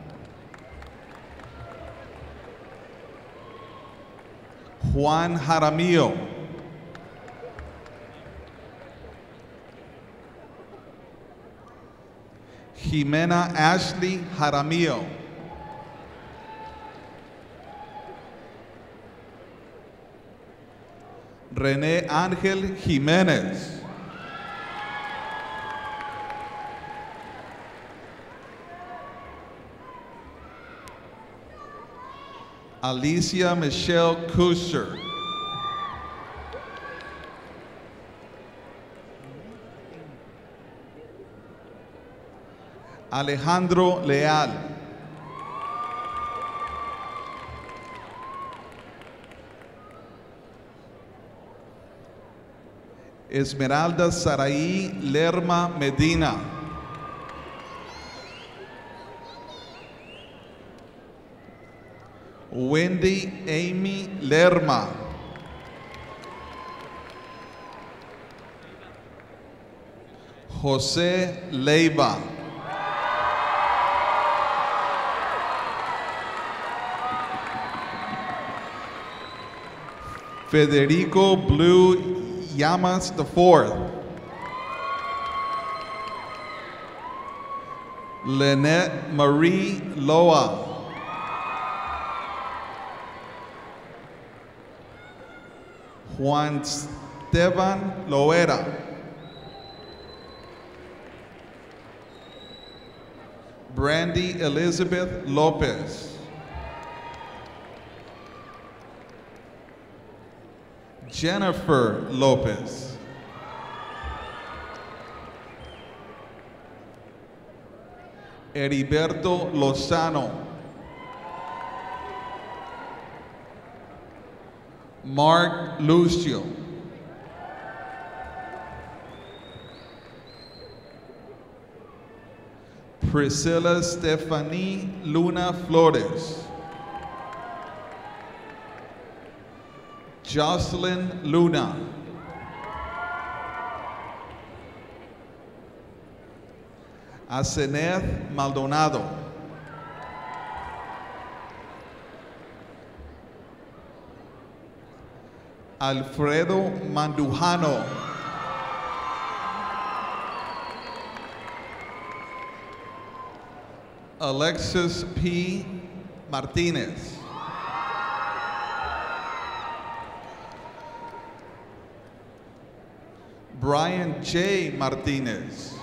Juan Jaramillo. Jimena Ashley Jaramillo. René Ángel Jiménez. Alicia Michelle Kusher. Alejandro Leal. Esmeralda Saraí Lerma Medina. Wendy Amy Lerma. José Leiva. Federico Blue Llamas the fourth. Lynette Marie Loa. Juan Esteban Loera. Brandy Elizabeth Lopez. Jennifer Lopez. Heriberto Lozano. Mark Lucio. Priscilla Stephanie Luna Flores. Jocelyn Luna. Aseneth Maldonado. Alfredo Mandujano. Alexis P. Martinez. Brian J. Martinez.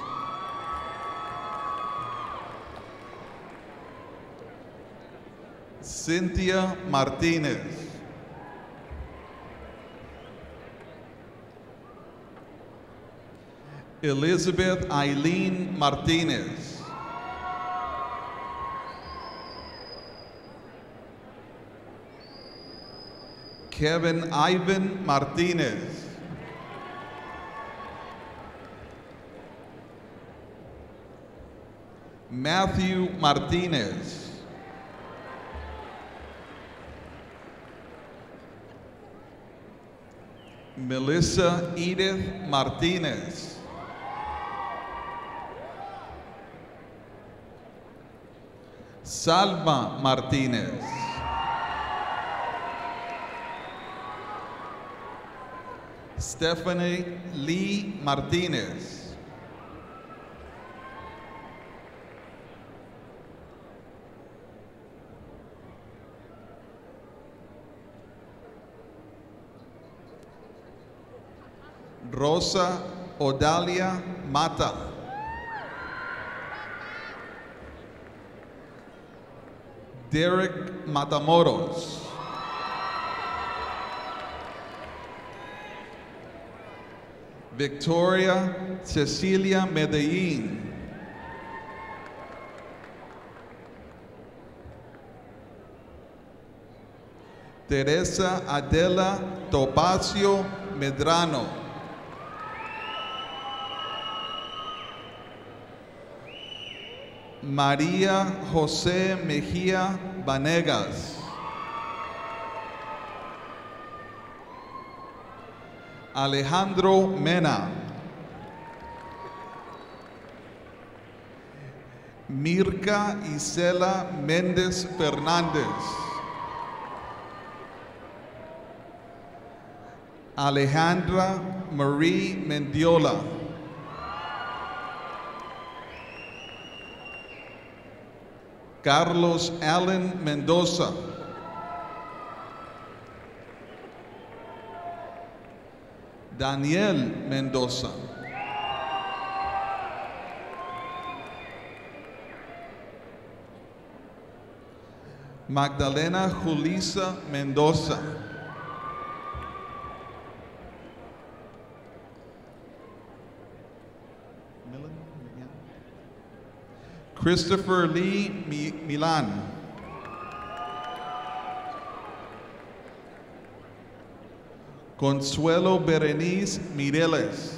Cynthia Martinez. Elizabeth Eileen Martinez. Kevin Ivan Martinez. Matthew Martinez. Melissa Edith Martinez. Salma Martinez. Stephanie Lee Martinez. Rosa Odalia Mata. Derek Matamoros. Victoria Cecilia Medellin. Teresa Adela Topacio Medrano. María José Mejía Vanegas. Alejandro Mena. Mirka Isela Méndez Fernández. Alejandra Marie Mendiola. Carlos Allen Mendoza. Daniel Mendoza. Magdalena Julisa Mendoza. Christopher Lee Mi Milan. Consuelo Berenice Mireles.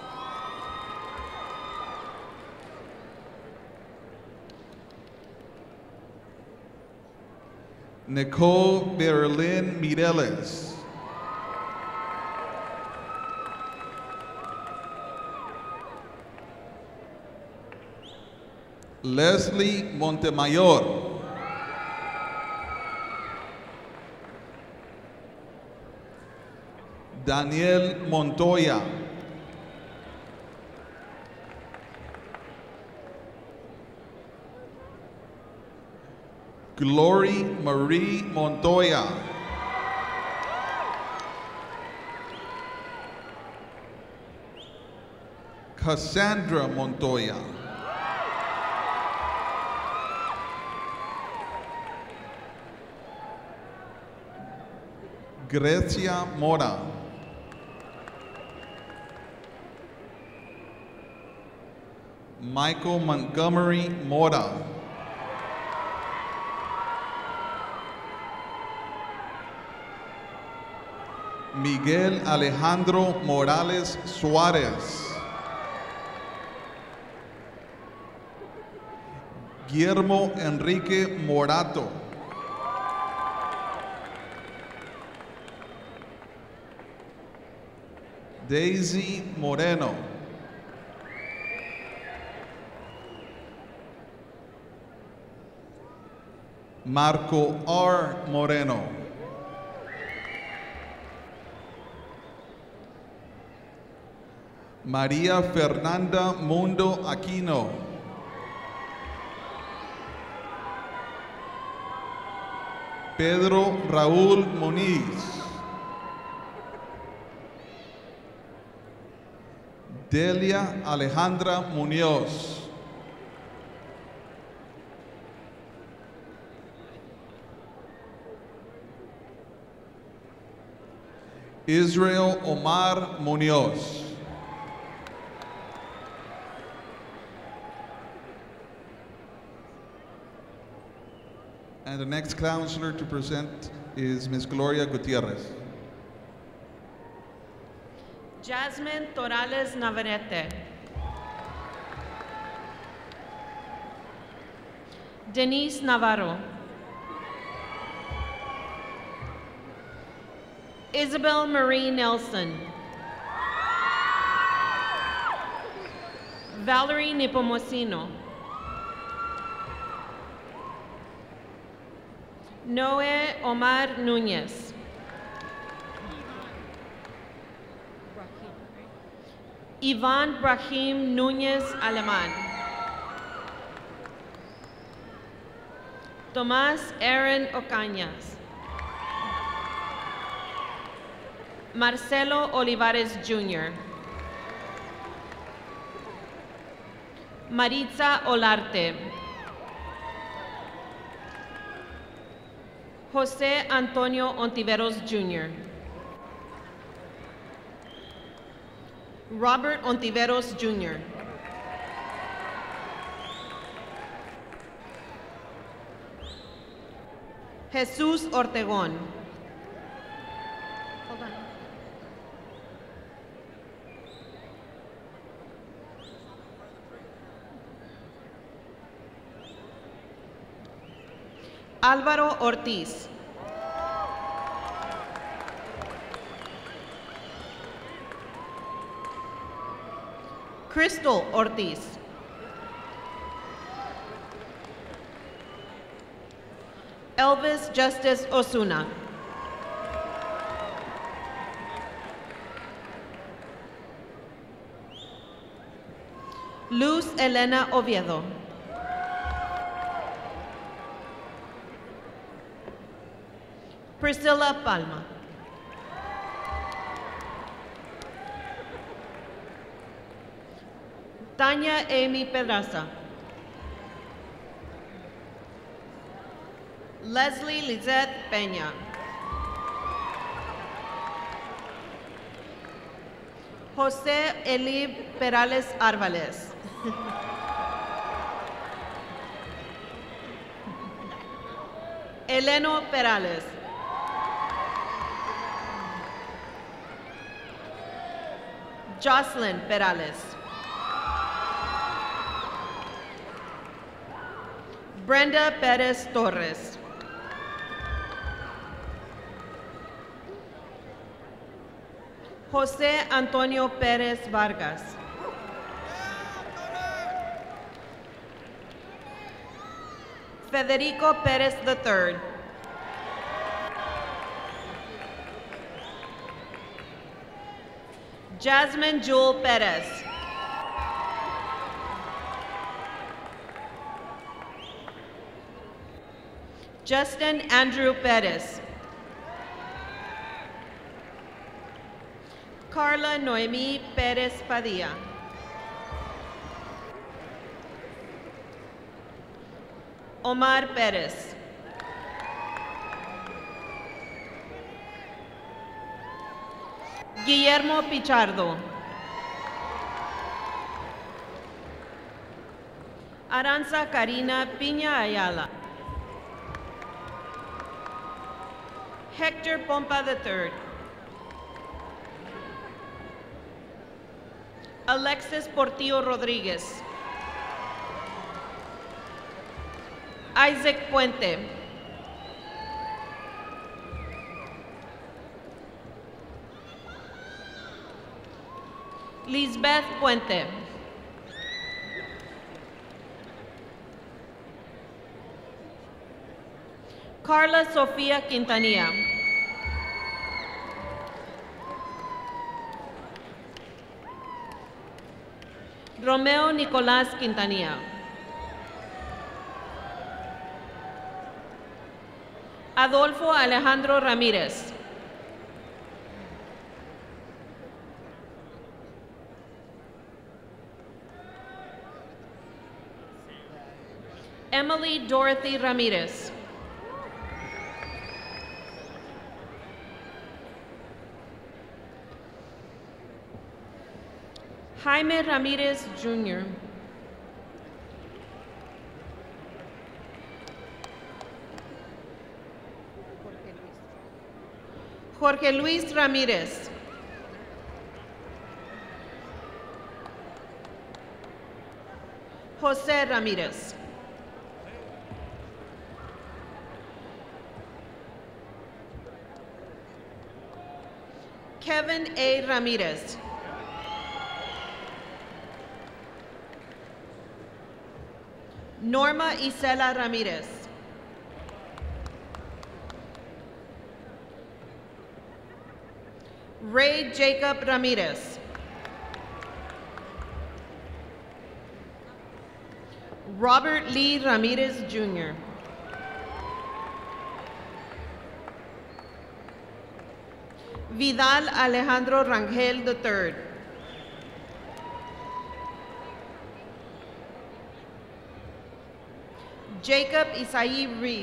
Nicole Berlin Mireles. Leslie Montemayor. Daniel Montoya. Glory Marie Montoya. Cassandra Montoya. Grecia Mora. Michael Montgomery Mora. Miguel Alejandro Morales Suárez. Guillermo Enrique Morato. Daisy Moreno. Marco R. Moreno. María Fernanda Mundo Aquino. Pedro Raúl Muniz. Delia Alejandra Muñoz. Israel Omar Muñoz. And the next counselor to present is Miz Gloria Gutierrez. Jasmine Torales Navarrete. Denise Navarro. Isabel Marie Nelson. Valerie Nipomocino. Noe Omar Núñez. Iván Brahim Núñez Alemán. Tomás Aaron Ocañas. Marcelo Olivares Junior Maritza Olarte. José Antonio Ontiveros Junior Robert Ontiveros Junior Jesús Ortegón. Hold on. Álvaro Ortiz. Crystal Ortiz. Elvis Justice Osuna. Luz Elena Oviedo. Priscilla Palma. Tanya Amy Pedraza. Leslie Lizette Peña. José Elib Perales Arvales. Eleno Perales. Jocelyn Perales. Brenda Perez Torres. José Antonio Pérez Vargas. Federico Pérez the third. Jasmine Jewel Perez. Justin Andrew Perez. Carla Noemi Perez Padilla. Omar Perez. Guillermo Pichardo. Aranza Karina Piña Ayala. Hector Pompa the third. Alexis Portillo Rodriguez. Isaac Puente. Lisbeth Puente. Carla Sofía Quintanilla. Romeo Nicolás Quintanilla. Adolfo Alejandro Ramírez. Emily Dorothy Ramirez. Jaime Ramirez, Junior Jorge Luis Ramirez. Jose Ramirez. Kevin A. Ramirez. Norma Isela Ramirez. Ray Jacob Ramirez. Robert Lee Ramirez, Junior Vidal Alejandro Rangel the third. Jacob Isai Reed.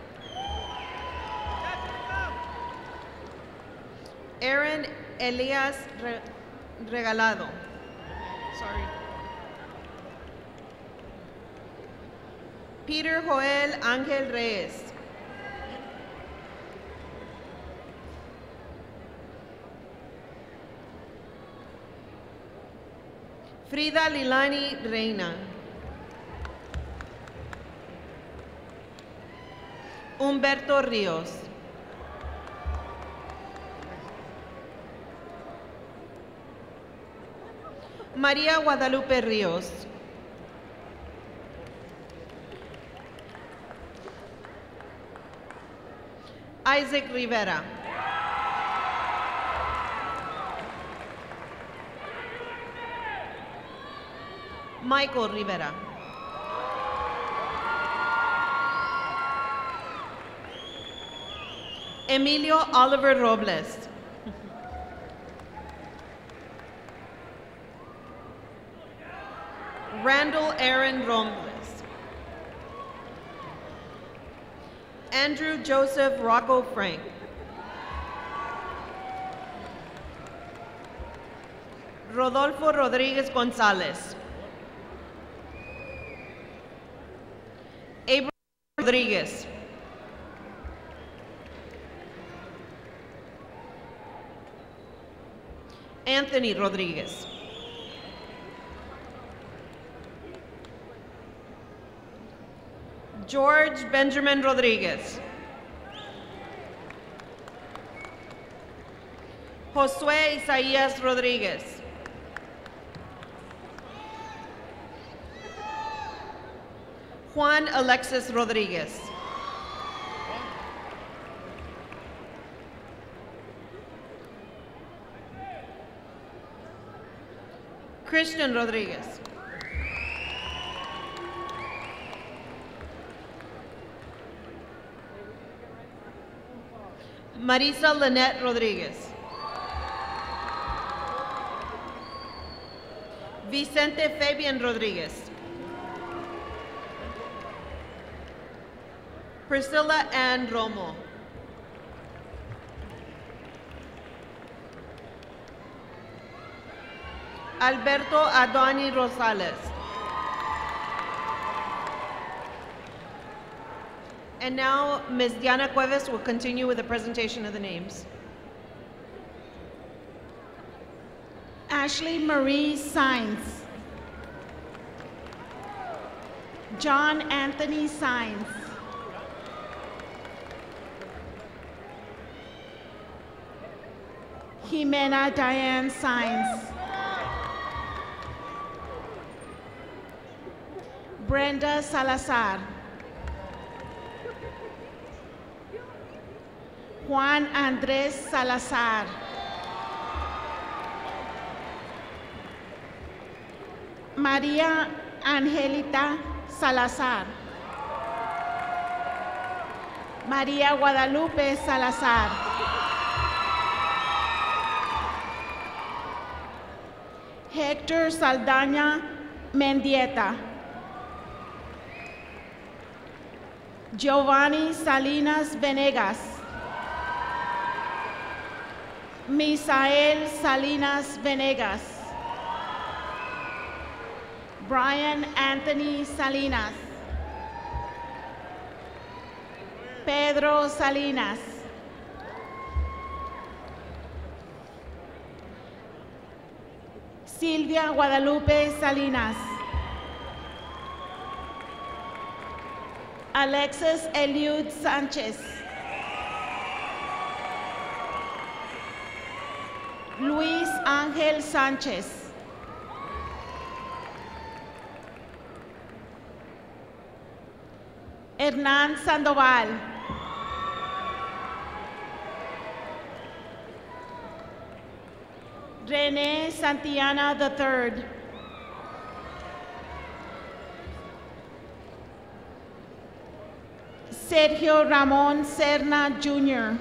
Aaron Elias Re Regalado. Sorry. Peter Joel Angel Reyes. Frida Lilani Reina. Humberto Ríos. María Guadalupe Ríos. Isaac Rivera. Michael Rivera. Emilio Oliver Robles. Randall Aaron Robles. Andrew Joseph Rocco Frank. Rodolfo Rodriguez Gonzalez. Abraham Rodriguez. Anthony Rodriguez. George Benjamin Rodriguez. Josué Isaías Rodriguez. Juan Alexis Rodriguez. Christian Rodriguez. Marisa Lynette Rodriguez. Vicente Fabian Rodriguez. Priscilla Ann Romo. Alberto Adoni Rosales. And now Miz Diana Cuevas will continue with the presentation of the names. Ashley Marie Sainz. John Anthony Sainz. Jimena Diane Sainz. Brenda Salazar. Juan Andrés Salazar. María Angelita Salazar. María Guadalupe Salazar. Héctor Saldaña Mendieta. Giovanni Salinas Venegas. Misael Salinas Venegas. Brian Anthony Salinas. Pedro Salinas. Silvia Guadalupe Salinas. Alexis Eliud Sánchez. Luis Ángel Sánchez. Hernán Sandoval. René Santillana the third. Sergio Ramón Serna Junior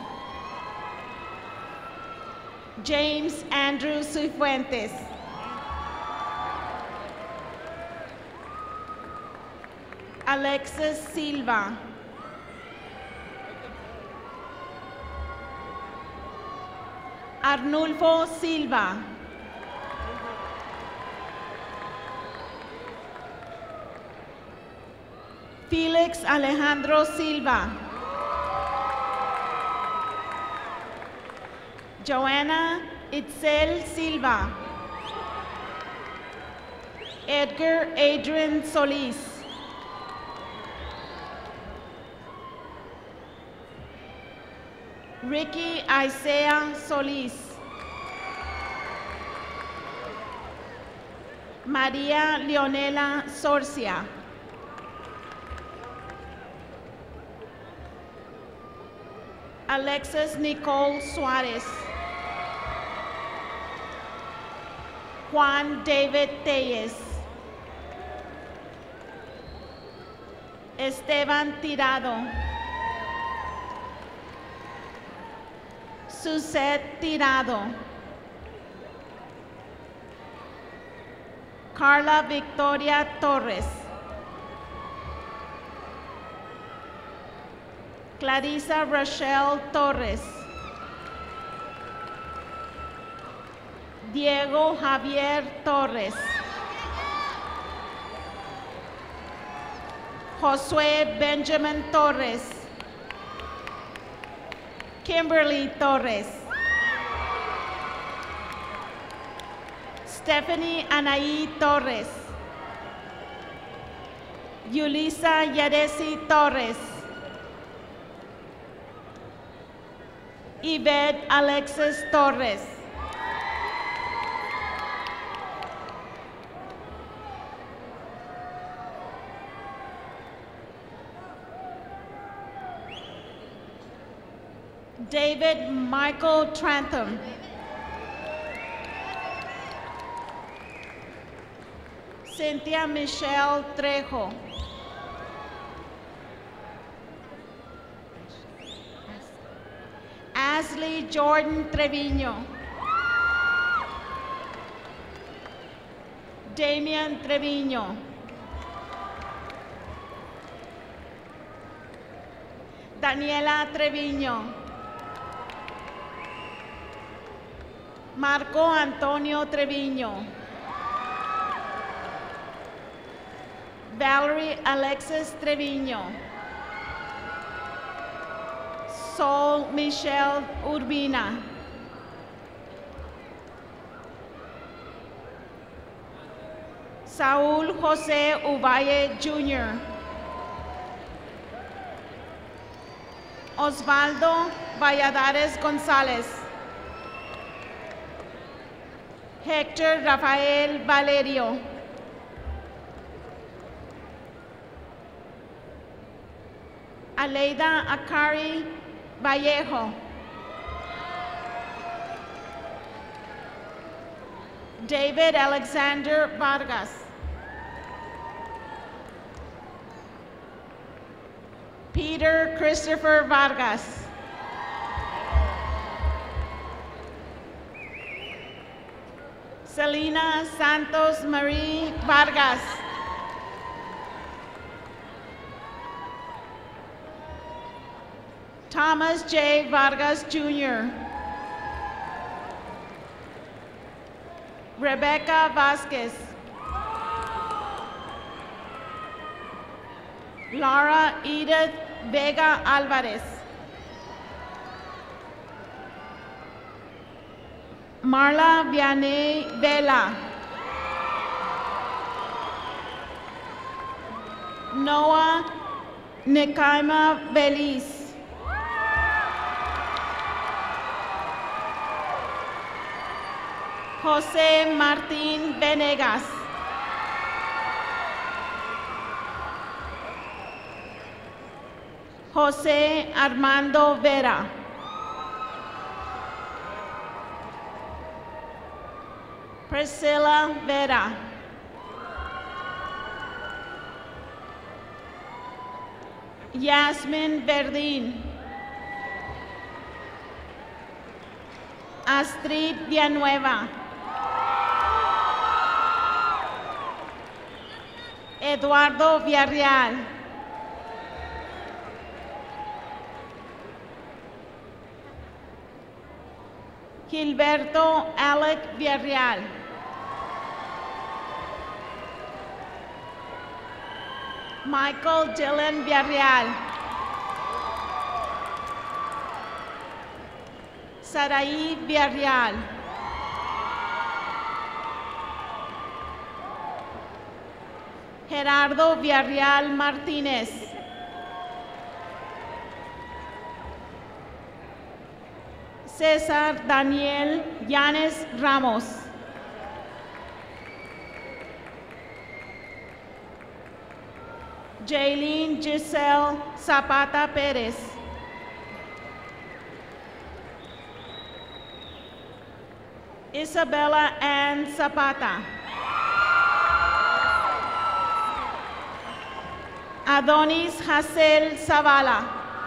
James Andrew Cifuentes. Alexis Silva. Arnulfo Silva. Felix Alejandro Silva. Joanna Itzel Silva. Edgar Adrian Solis. Ricky Isaiah Solis. María Leonela Sorcia. Alexis Nicole Suarez. Juan David Telles. Esteban Tirado. Suzette Tirado. Carla Victoria Torres. Clarissa Rochelle Torres. Diego Javier Torres. Josué Benjamin Torres. Kimberly Torres. Stephanie Anaí Torres. Yulisa Yaresi Torres. Yvette Alexis Torres. David Michael Trantham. Cynthia Michelle Trejo. Ashley Jordan Trevino. Damian Trevino. Daniela Trevino. Marco Antonio Trevino. Valerie Alexis Trevino. Sol Michelle Urbina. Saúl José Uvalle Junior Osvaldo Valladares González. Héctor Rafael Valerio. Aleida Akari Vallejo. David Alexander Vargas. Peter Christopher Vargas. Selena Santos Marie Vargas. Thomas J. Vargas Junior Rebecca Vasquez. Laura Edith Vega Alvarez. Marla Vianney Vela. Noah Nekaima Beliz. Jose Martin Venegas. Jose Armando Vera. Priscilla Vera. Yasmin Verdín. Astrid Villanueva. Eduardo Villarreal. Gilberto Alec Villarreal. Michael Dylan Villarreal. Saraí Villarreal. Gerardo Villarreal Martínez. César Daniel Yanes Ramos. Jaylene Giselle Zapata Pérez. Isabella Ann Zapata. Adonis Hassel Zavala.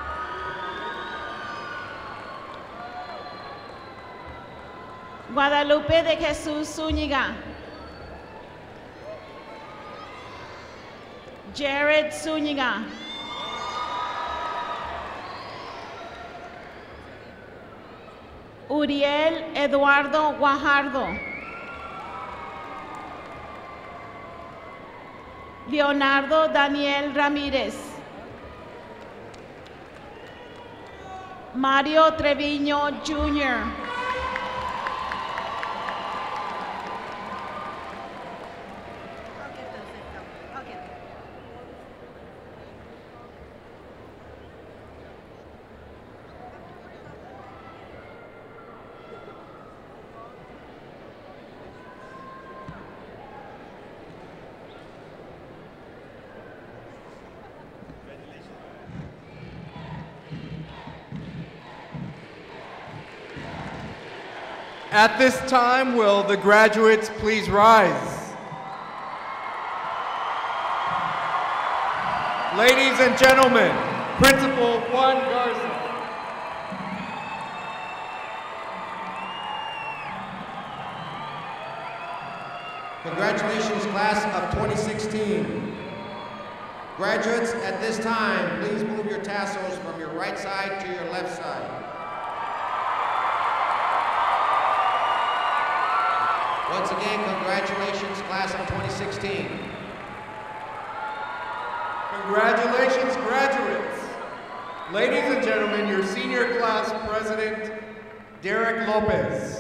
Guadalupe de Jesús Zúñiga. Jared Zúñiga. Uriel Eduardo Guajardo. Leonardo Daniel Ramírez. Mario Treviño Junior At this time, will the graduates please rise? Ladies and gentlemen, Principal Juan Garza. Congratulations, class of twenty sixteen. Graduates, at this time, please move your tassels from your right side to your left side. Once again, congratulations, class of twenty sixteen. Congratulations, graduates. Ladies and gentlemen, your senior class president, Derek Lopez.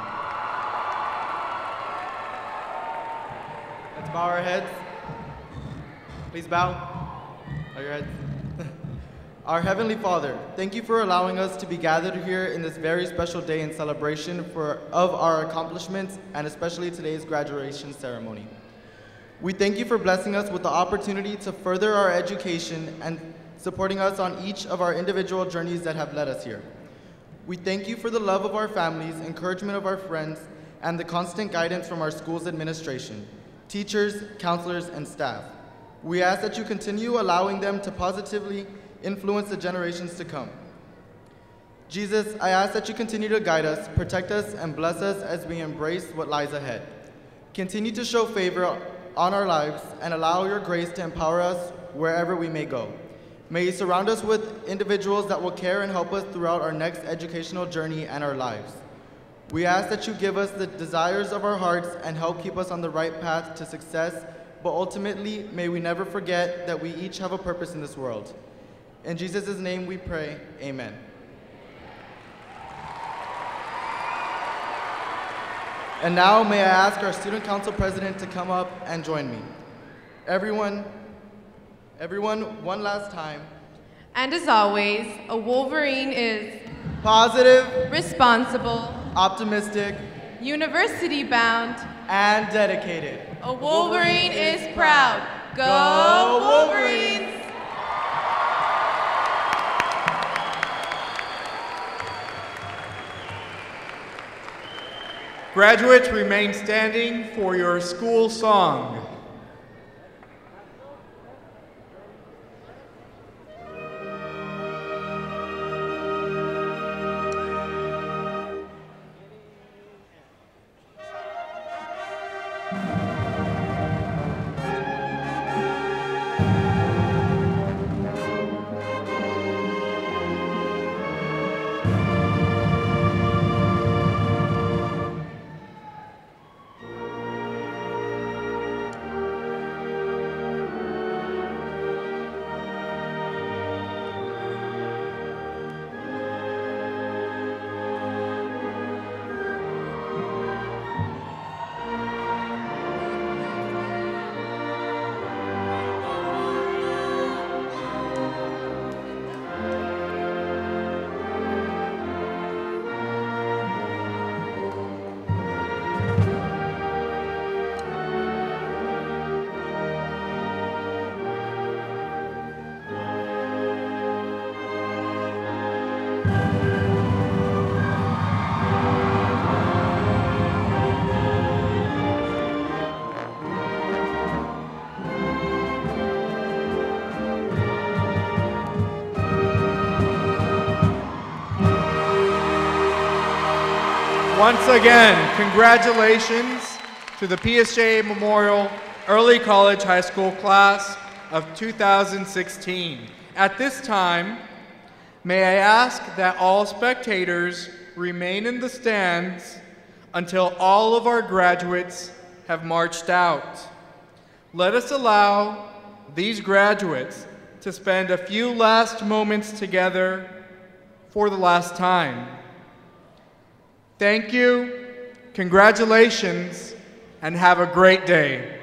Let's bow our heads. Please bow. Bow your heads. Our Heavenly Father, thank you for allowing us to be gathered here in this very special day in celebration for, of our accomplishments and especially today's graduation ceremony. We thank you for blessing us with the opportunity to further our education and supporting us on each of our individual journeys that have led us here. We thank you for the love of our families, encouragement of our friends, and the constant guidance from our school's administration, teachers, counselors, and staff. We ask that you continue allowing them to positively influence the generations to come. Jesus, I ask that you continue to guide us, protect us, and bless us as we embrace what lies ahead. Continue to show favor on our lives and allow your grace to empower us wherever we may go. May you surround us with individuals that will care and help us throughout our next educational journey and our lives. We ask that you give us the desires of our hearts and help keep us on the right path to success, but ultimately, may we never forget that we each have a purpose in this world. In Jesus' name we pray, amen. And now may I ask our Student Council President to come up and join me. Everyone, everyone, one last time. And as always, a Wolverine is positive, responsible, optimistic, university-bound, and dedicated. A Wolverine is proud. Go Wolverines! Graduates, remain standing for your school song. Once again, congratulations to the P S J A Memorial Early College High School class of two thousand sixteen. At this time, may I ask that all spectators remain in the stands until all of our graduates have marched out. Let us allow these graduates to spend a few last moments together for the last time. Thank you, congratulations, and have a great day.